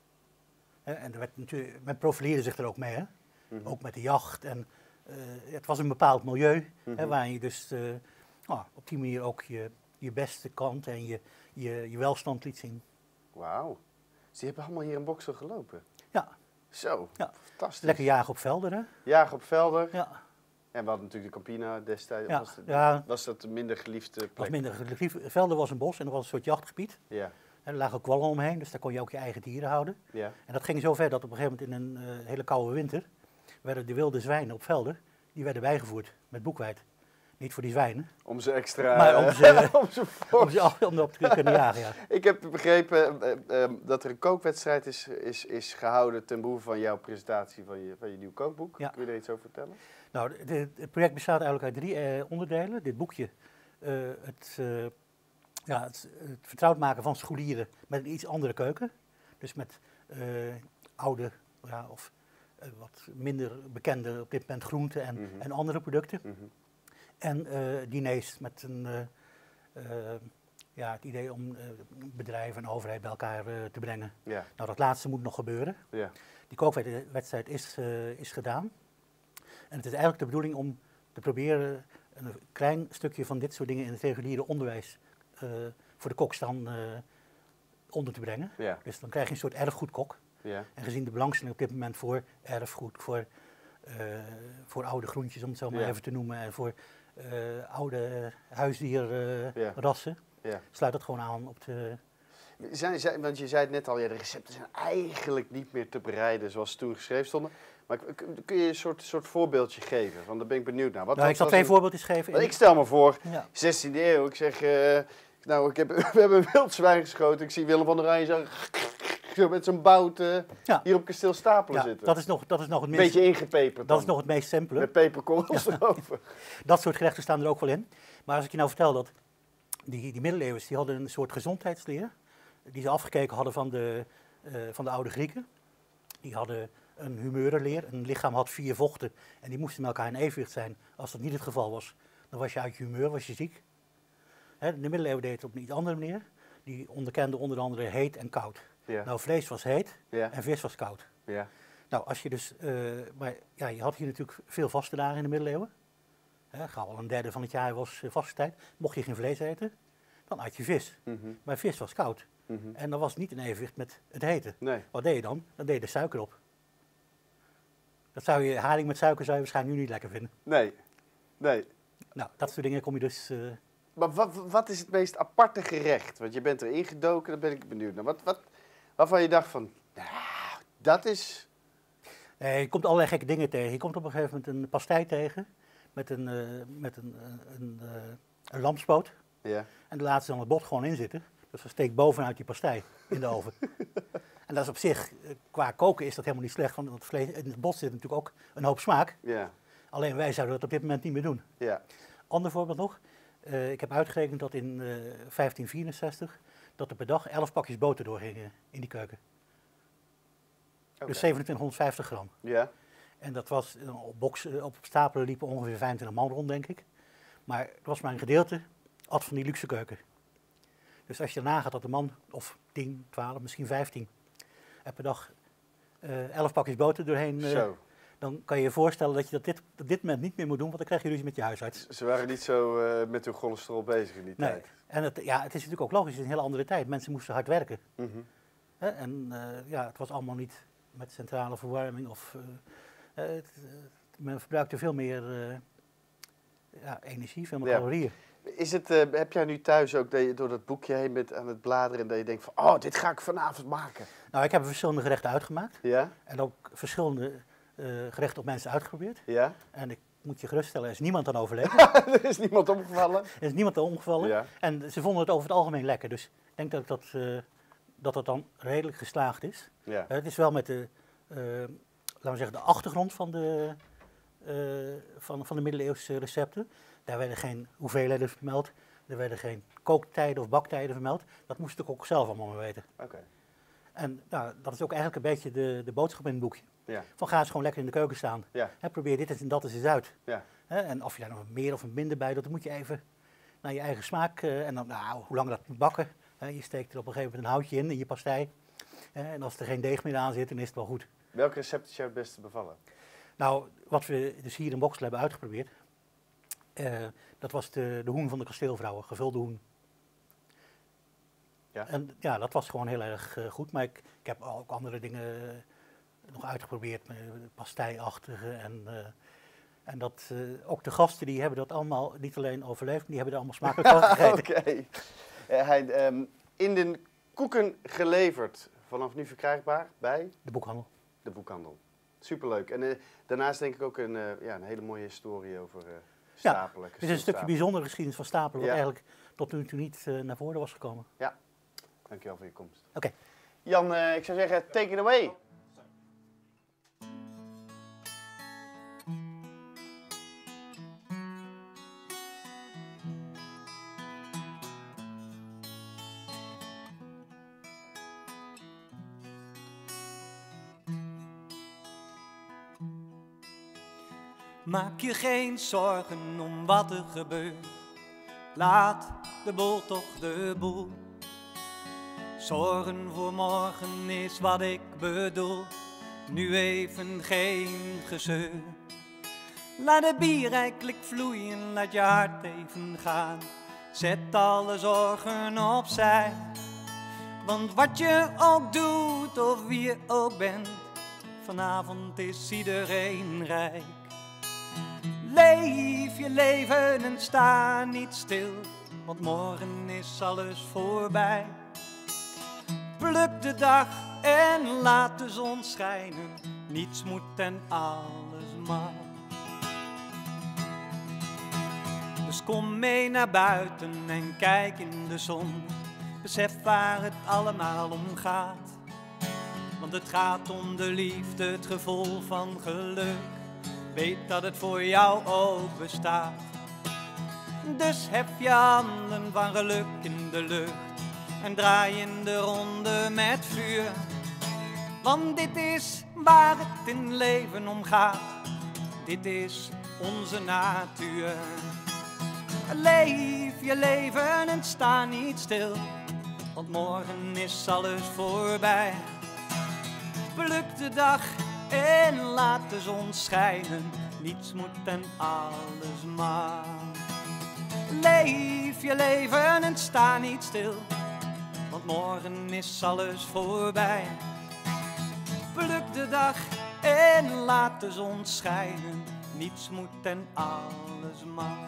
En er werd natuurlijk, men profileerde zich er ook mee, hè? Mm-hmm. Ook met de jacht. En uh, het was een bepaald milieu, mm-hmm. hè, waar je dus uh, oh, op die manier ook je, je beste kant en je, je, je welstand liet zien. Wauw. Dus die hebben allemaal hier in Boksel gelopen? Ja. Zo, ja. Fantastisch. Lekker jagen op velden, hè? Jagen op velden. Ja. En we hadden natuurlijk de Campina destijds. Ja. Was, het, ja. was dat een minder geliefde plek? Was minder geliefd. Velden was een bos en er was een soort jachtgebied. Ja. En er lagen ook kwallen omheen, dus daar kon je ook je eigen dieren houden. Ja. En dat ging zo ver dat op een gegeven moment in een uh, hele koude winter werden de wilde zwijnen op velden, die werden bijgevoerd met boekweit. Niet voor die zwijnen. Om ze extra... Maar om ze, om ze, om ze af, om op te kunnen jagen, ja. Ik heb begrepen uh, uh, dat er een kookwedstrijd is, is, is gehouden ten behoeve van jouw presentatie van je, van je nieuw kookboek. Ja. Kun je er iets over vertellen? Nou, de, het project bestaat eigenlijk uit drie uh, onderdelen. Dit boekje, uh, het, uh, ja, het, het vertrouwd maken van scholieren met een iets andere keuken. Dus met uh, oude ja, of uh, wat minder bekende op dit moment groenten en, mm-hmm. en andere producten. Mm-hmm. En uh, diners met een, uh, uh, ja, het idee om uh, bedrijven en overheid bij elkaar uh, te brengen. Ja. Nou, dat laatste moet nog gebeuren. Ja. Die kookwedstrijd is, uh, is gedaan. En het is eigenlijk de bedoeling om te proberen een klein stukje van dit soort dingen in het reguliere onderwijs uh, voor de koks dan uh, onder te brengen. Ja. Dus dan krijg je een soort erfgoedkok. Ja. En gezien de belangstelling op dit moment voor erfgoed, voor, uh, voor oude groentjes om het zo maar ja. even te noemen, en voor uh, oude huisdierrassen, uh, ja. ja. sluit dat gewoon aan op de... Zijn, zijn, want je zei het net al, ja, de recepten zijn eigenlijk niet meer te bereiden zoals ze toen geschreven stonden. Maar kun je een soort, soort voorbeeldje geven? Want daar ben ik benieuwd naar. Wat, nou, wat ik zal twee een... voorbeeldjes geven. Ik stel me voor, ja. zestiende eeuw, ik zeg, uh, nou, ik heb, we hebben een wild zwijn geschoten. Ik zie Willem van der Rijn zo, zo met zijn bout uh, ja. hier op kasteel Stapelen ja, zitten. Dat is nog, dat is nog het meest... Beetje ingepeperd dan. Dat is nog het meest simpele. Met peperkorrels ja. erover. Dat soort gerechten staan er ook wel in. Maar als ik je nou vertel dat die, die middeleeuwers, die hadden een soort gezondheidsleer. Die ze afgekeken hadden van de, uh, van de oude Grieken. Die hadden een humeurenleer. Een lichaam had vier vochten en die moesten met elkaar in evenwicht zijn. Als dat niet het geval was, dan was je uit je humeur, was je ziek. Hè, de middeleeuwen deden het op een iets andere manier. Die onderkenden onder andere heet en koud. Ja. Nou, vlees was heet Ja. en vis was koud. Ja. Nou, als je dus, uh, maar ja, je had hier natuurlijk veel vaste dagen in de middeleeuwen. Hè, gauw al een derde van het jaar was uh, vaste tijd. Mocht je geen vlees eten, dan had je vis. Mm-hmm. Maar vis was koud. Mm-hmm. En dan was het niet in evenwicht met het hete. Nee. Wat deed je dan? Dan deed je er suiker op. Dat zou je, haring met suiker zou je waarschijnlijk nu niet lekker vinden. Nee. Nee. Nou, dat soort dingen kom je dus... Uh... Maar wat, wat is het meest aparte gerecht? Want je bent erin gedoken, daar ben ik benieuwd naar. Wat, wat, waarvan je dacht van, nou, dat is... Nee, je komt allerlei gekke dingen tegen. Je komt op een gegeven moment een pastei tegen met een, uh, met een, uh, een, uh, een lamspoot. Ja. En daar laten ze dan het bot gewoon in zitten. Dus dat steekt bovenuit die pastei in de oven. En dat is op zich, qua koken is dat helemaal niet slecht, want het vlees, in het bot zit natuurlijk ook een hoop smaak. Ja. Alleen wij zouden dat op dit moment niet meer doen. Ja. Ander voorbeeld nog. Uh, ik heb uitgerekend dat in uh, vijftien vierenzestig dat er per dag elf pakjes boter doorgingen in die keuken. Okay. Dus zevenentwintighonderdvijftig gram. Ja. En dat was, op, box, op stapelen liepen ongeveer vijfentwintig man rond, denk ik. Maar het was maar een gedeelte at van die luxe keuken. Dus als je daarna gaat dat de man, of tien, twaalf, misschien vijftien, er per dag uh, elf pakjes boter doorheen, uh, zo. Dan kan je je voorstellen dat je dat dit, op dit moment niet meer moet doen, want dan krijg je ruzie met je huisarts. Ze waren niet zo uh, met hun cholesterol bezig in die nee. tijd. En het, ja, het is natuurlijk ook logisch, het is een hele andere tijd. Mensen moesten hard werken. Mm-hmm. He, en uh, ja, het was allemaal niet met centrale verwarming. Of, uh, uh, het, uh, men verbruikte veel meer uh, ja, energie, veel meer ja. calorieën. Is het, uh, heb jij nu thuis ook dat je door dat boekje heen bent aan het bladeren en dat je denkt van, oh, dit ga ik vanavond maken? Nou, ik heb verschillende gerechten uitgemaakt. Ja? En ook verschillende uh, gerechten op mensen uitgeprobeerd. Ja? En ik moet je geruststellen, er is niemand aan overleden. Er is niemand omgevallen? Er is niemand aan omgevallen. Ja. En ze vonden het over het algemeen lekker. Dus ik denk dat dat, uh, dat, dat dan redelijk geslaagd is. Ja. Uh, het is wel met de, uh, laten we zeggen, de achtergrond van de, uh, van, van de middeleeuwse recepten. Daar werden geen hoeveelheden vermeld. Er werden geen kooktijden of baktijden vermeld. Dat moest ik ook zelf allemaal maar weten. Okay. En nou, dat is ook eigenlijk een beetje de, de boodschap in het boekje. Ja. Van ga eens gewoon lekker in de keuken staan. Ja. He, probeer dit en dat eens uit. Ja. He, en of je daar nog meer of minder bij doet, dan moet je even naar je eigen smaak. Uh, en dan, nou, hoe lang dat moet bakken. He, je steekt er op een gegeven moment een houtje in, in je pastei. He, en als er geen deeg meer aan zit, dan is het wel goed. Welk recept is jou het beste bevallen? Nou, wat we dus hier in Boxtel hebben uitgeprobeerd. Uh, dat was de, de hoen van de kasteelvrouwen, gevulde hoen. Ja. En ja, dat was gewoon heel erg uh, goed. Maar ik, ik heb ook andere dingen uh, nog uitgeprobeerd, uh, pasteiachtige. En, uh, en dat, uh, ook de gasten die hebben dat allemaal niet alleen overleefd, maar die hebben er allemaal smakelijk van gegeten. Oké. Okay. Uh, hij um, in de koeken geleverd, vanaf nu verkrijgbaar bij? De boekhandel. De boekhandel. Superleuk. En uh, daarnaast denk ik ook een, uh, ja, een hele mooie historie over uh, Stapelen. Ja, het is een stukje bijzondere geschiedenis van Stapelen, wat ja. eigenlijk tot nu toe niet uh, naar voren was gekomen. Ja, dankjewel voor je komst. Oké. Okay. Jan, uh, ik zou zeggen, take it away. Maak je geen zorgen om wat er gebeurt. Laat de boel toch de boel. Zorgen voor morgen is wat ik bedoel. Nu even geen gezeur. Laat het bier rijkelijk vloeien, laat je hart even gaan. Zet alle zorgen opzij. Want wat je ook doet of wie je ook bent, vanavond is iedereen rijk. Leef je leven en sta niet stil, want morgen is alles voorbij. Pluk de dag en laat de zon schijnen, niets moet en alles mag. Dus kom mee naar buiten en kijk in de zon, besef waar het allemaal om gaat. Want het gaat om de liefde, het gevoel van geluk. Weet dat het voor jou ook bestaat. Dus hef je handen van geluk in de lucht en draai in de ronde met vuur. Want dit is waar het in leven om gaat. Dit is onze natuur. Leef je leven en sta niet stil, want morgen is alles voorbij. Pluk de dag en laat de zon schijnen, niets moet en alles maar. Leef je leven en sta niet stil, want morgen is alles voorbij. Pluk de dag en laat de zon schijnen, niets moet en alles maar.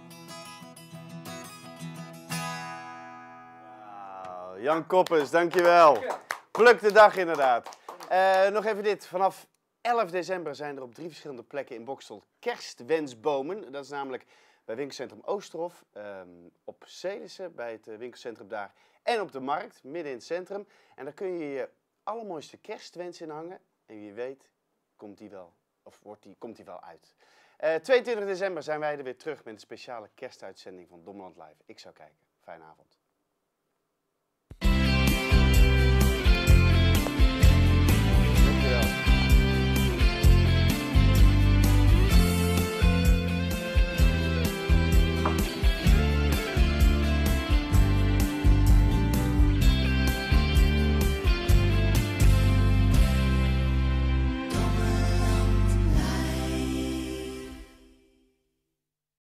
Nou, Jan Koppes, dankjewel. Pluk de dag inderdaad. Uh, nog even dit. Vanaf elf december zijn er op drie verschillende plekken in Bokstel kerstwensbomen. Dat is namelijk bij winkelcentrum Oosterhof, um, op Celissen, bij het uh, winkelcentrum daar. En op de markt, midden in het centrum. En daar kun je je allermooiste kerstwens in hangen. En wie weet, komt die wel, of wordt die, komt die wel uit. Uh, tweeëntwintig december zijn wij er weer terug met een speciale kerstuitzending van Domland Live. Ik zou kijken. Fijne avond.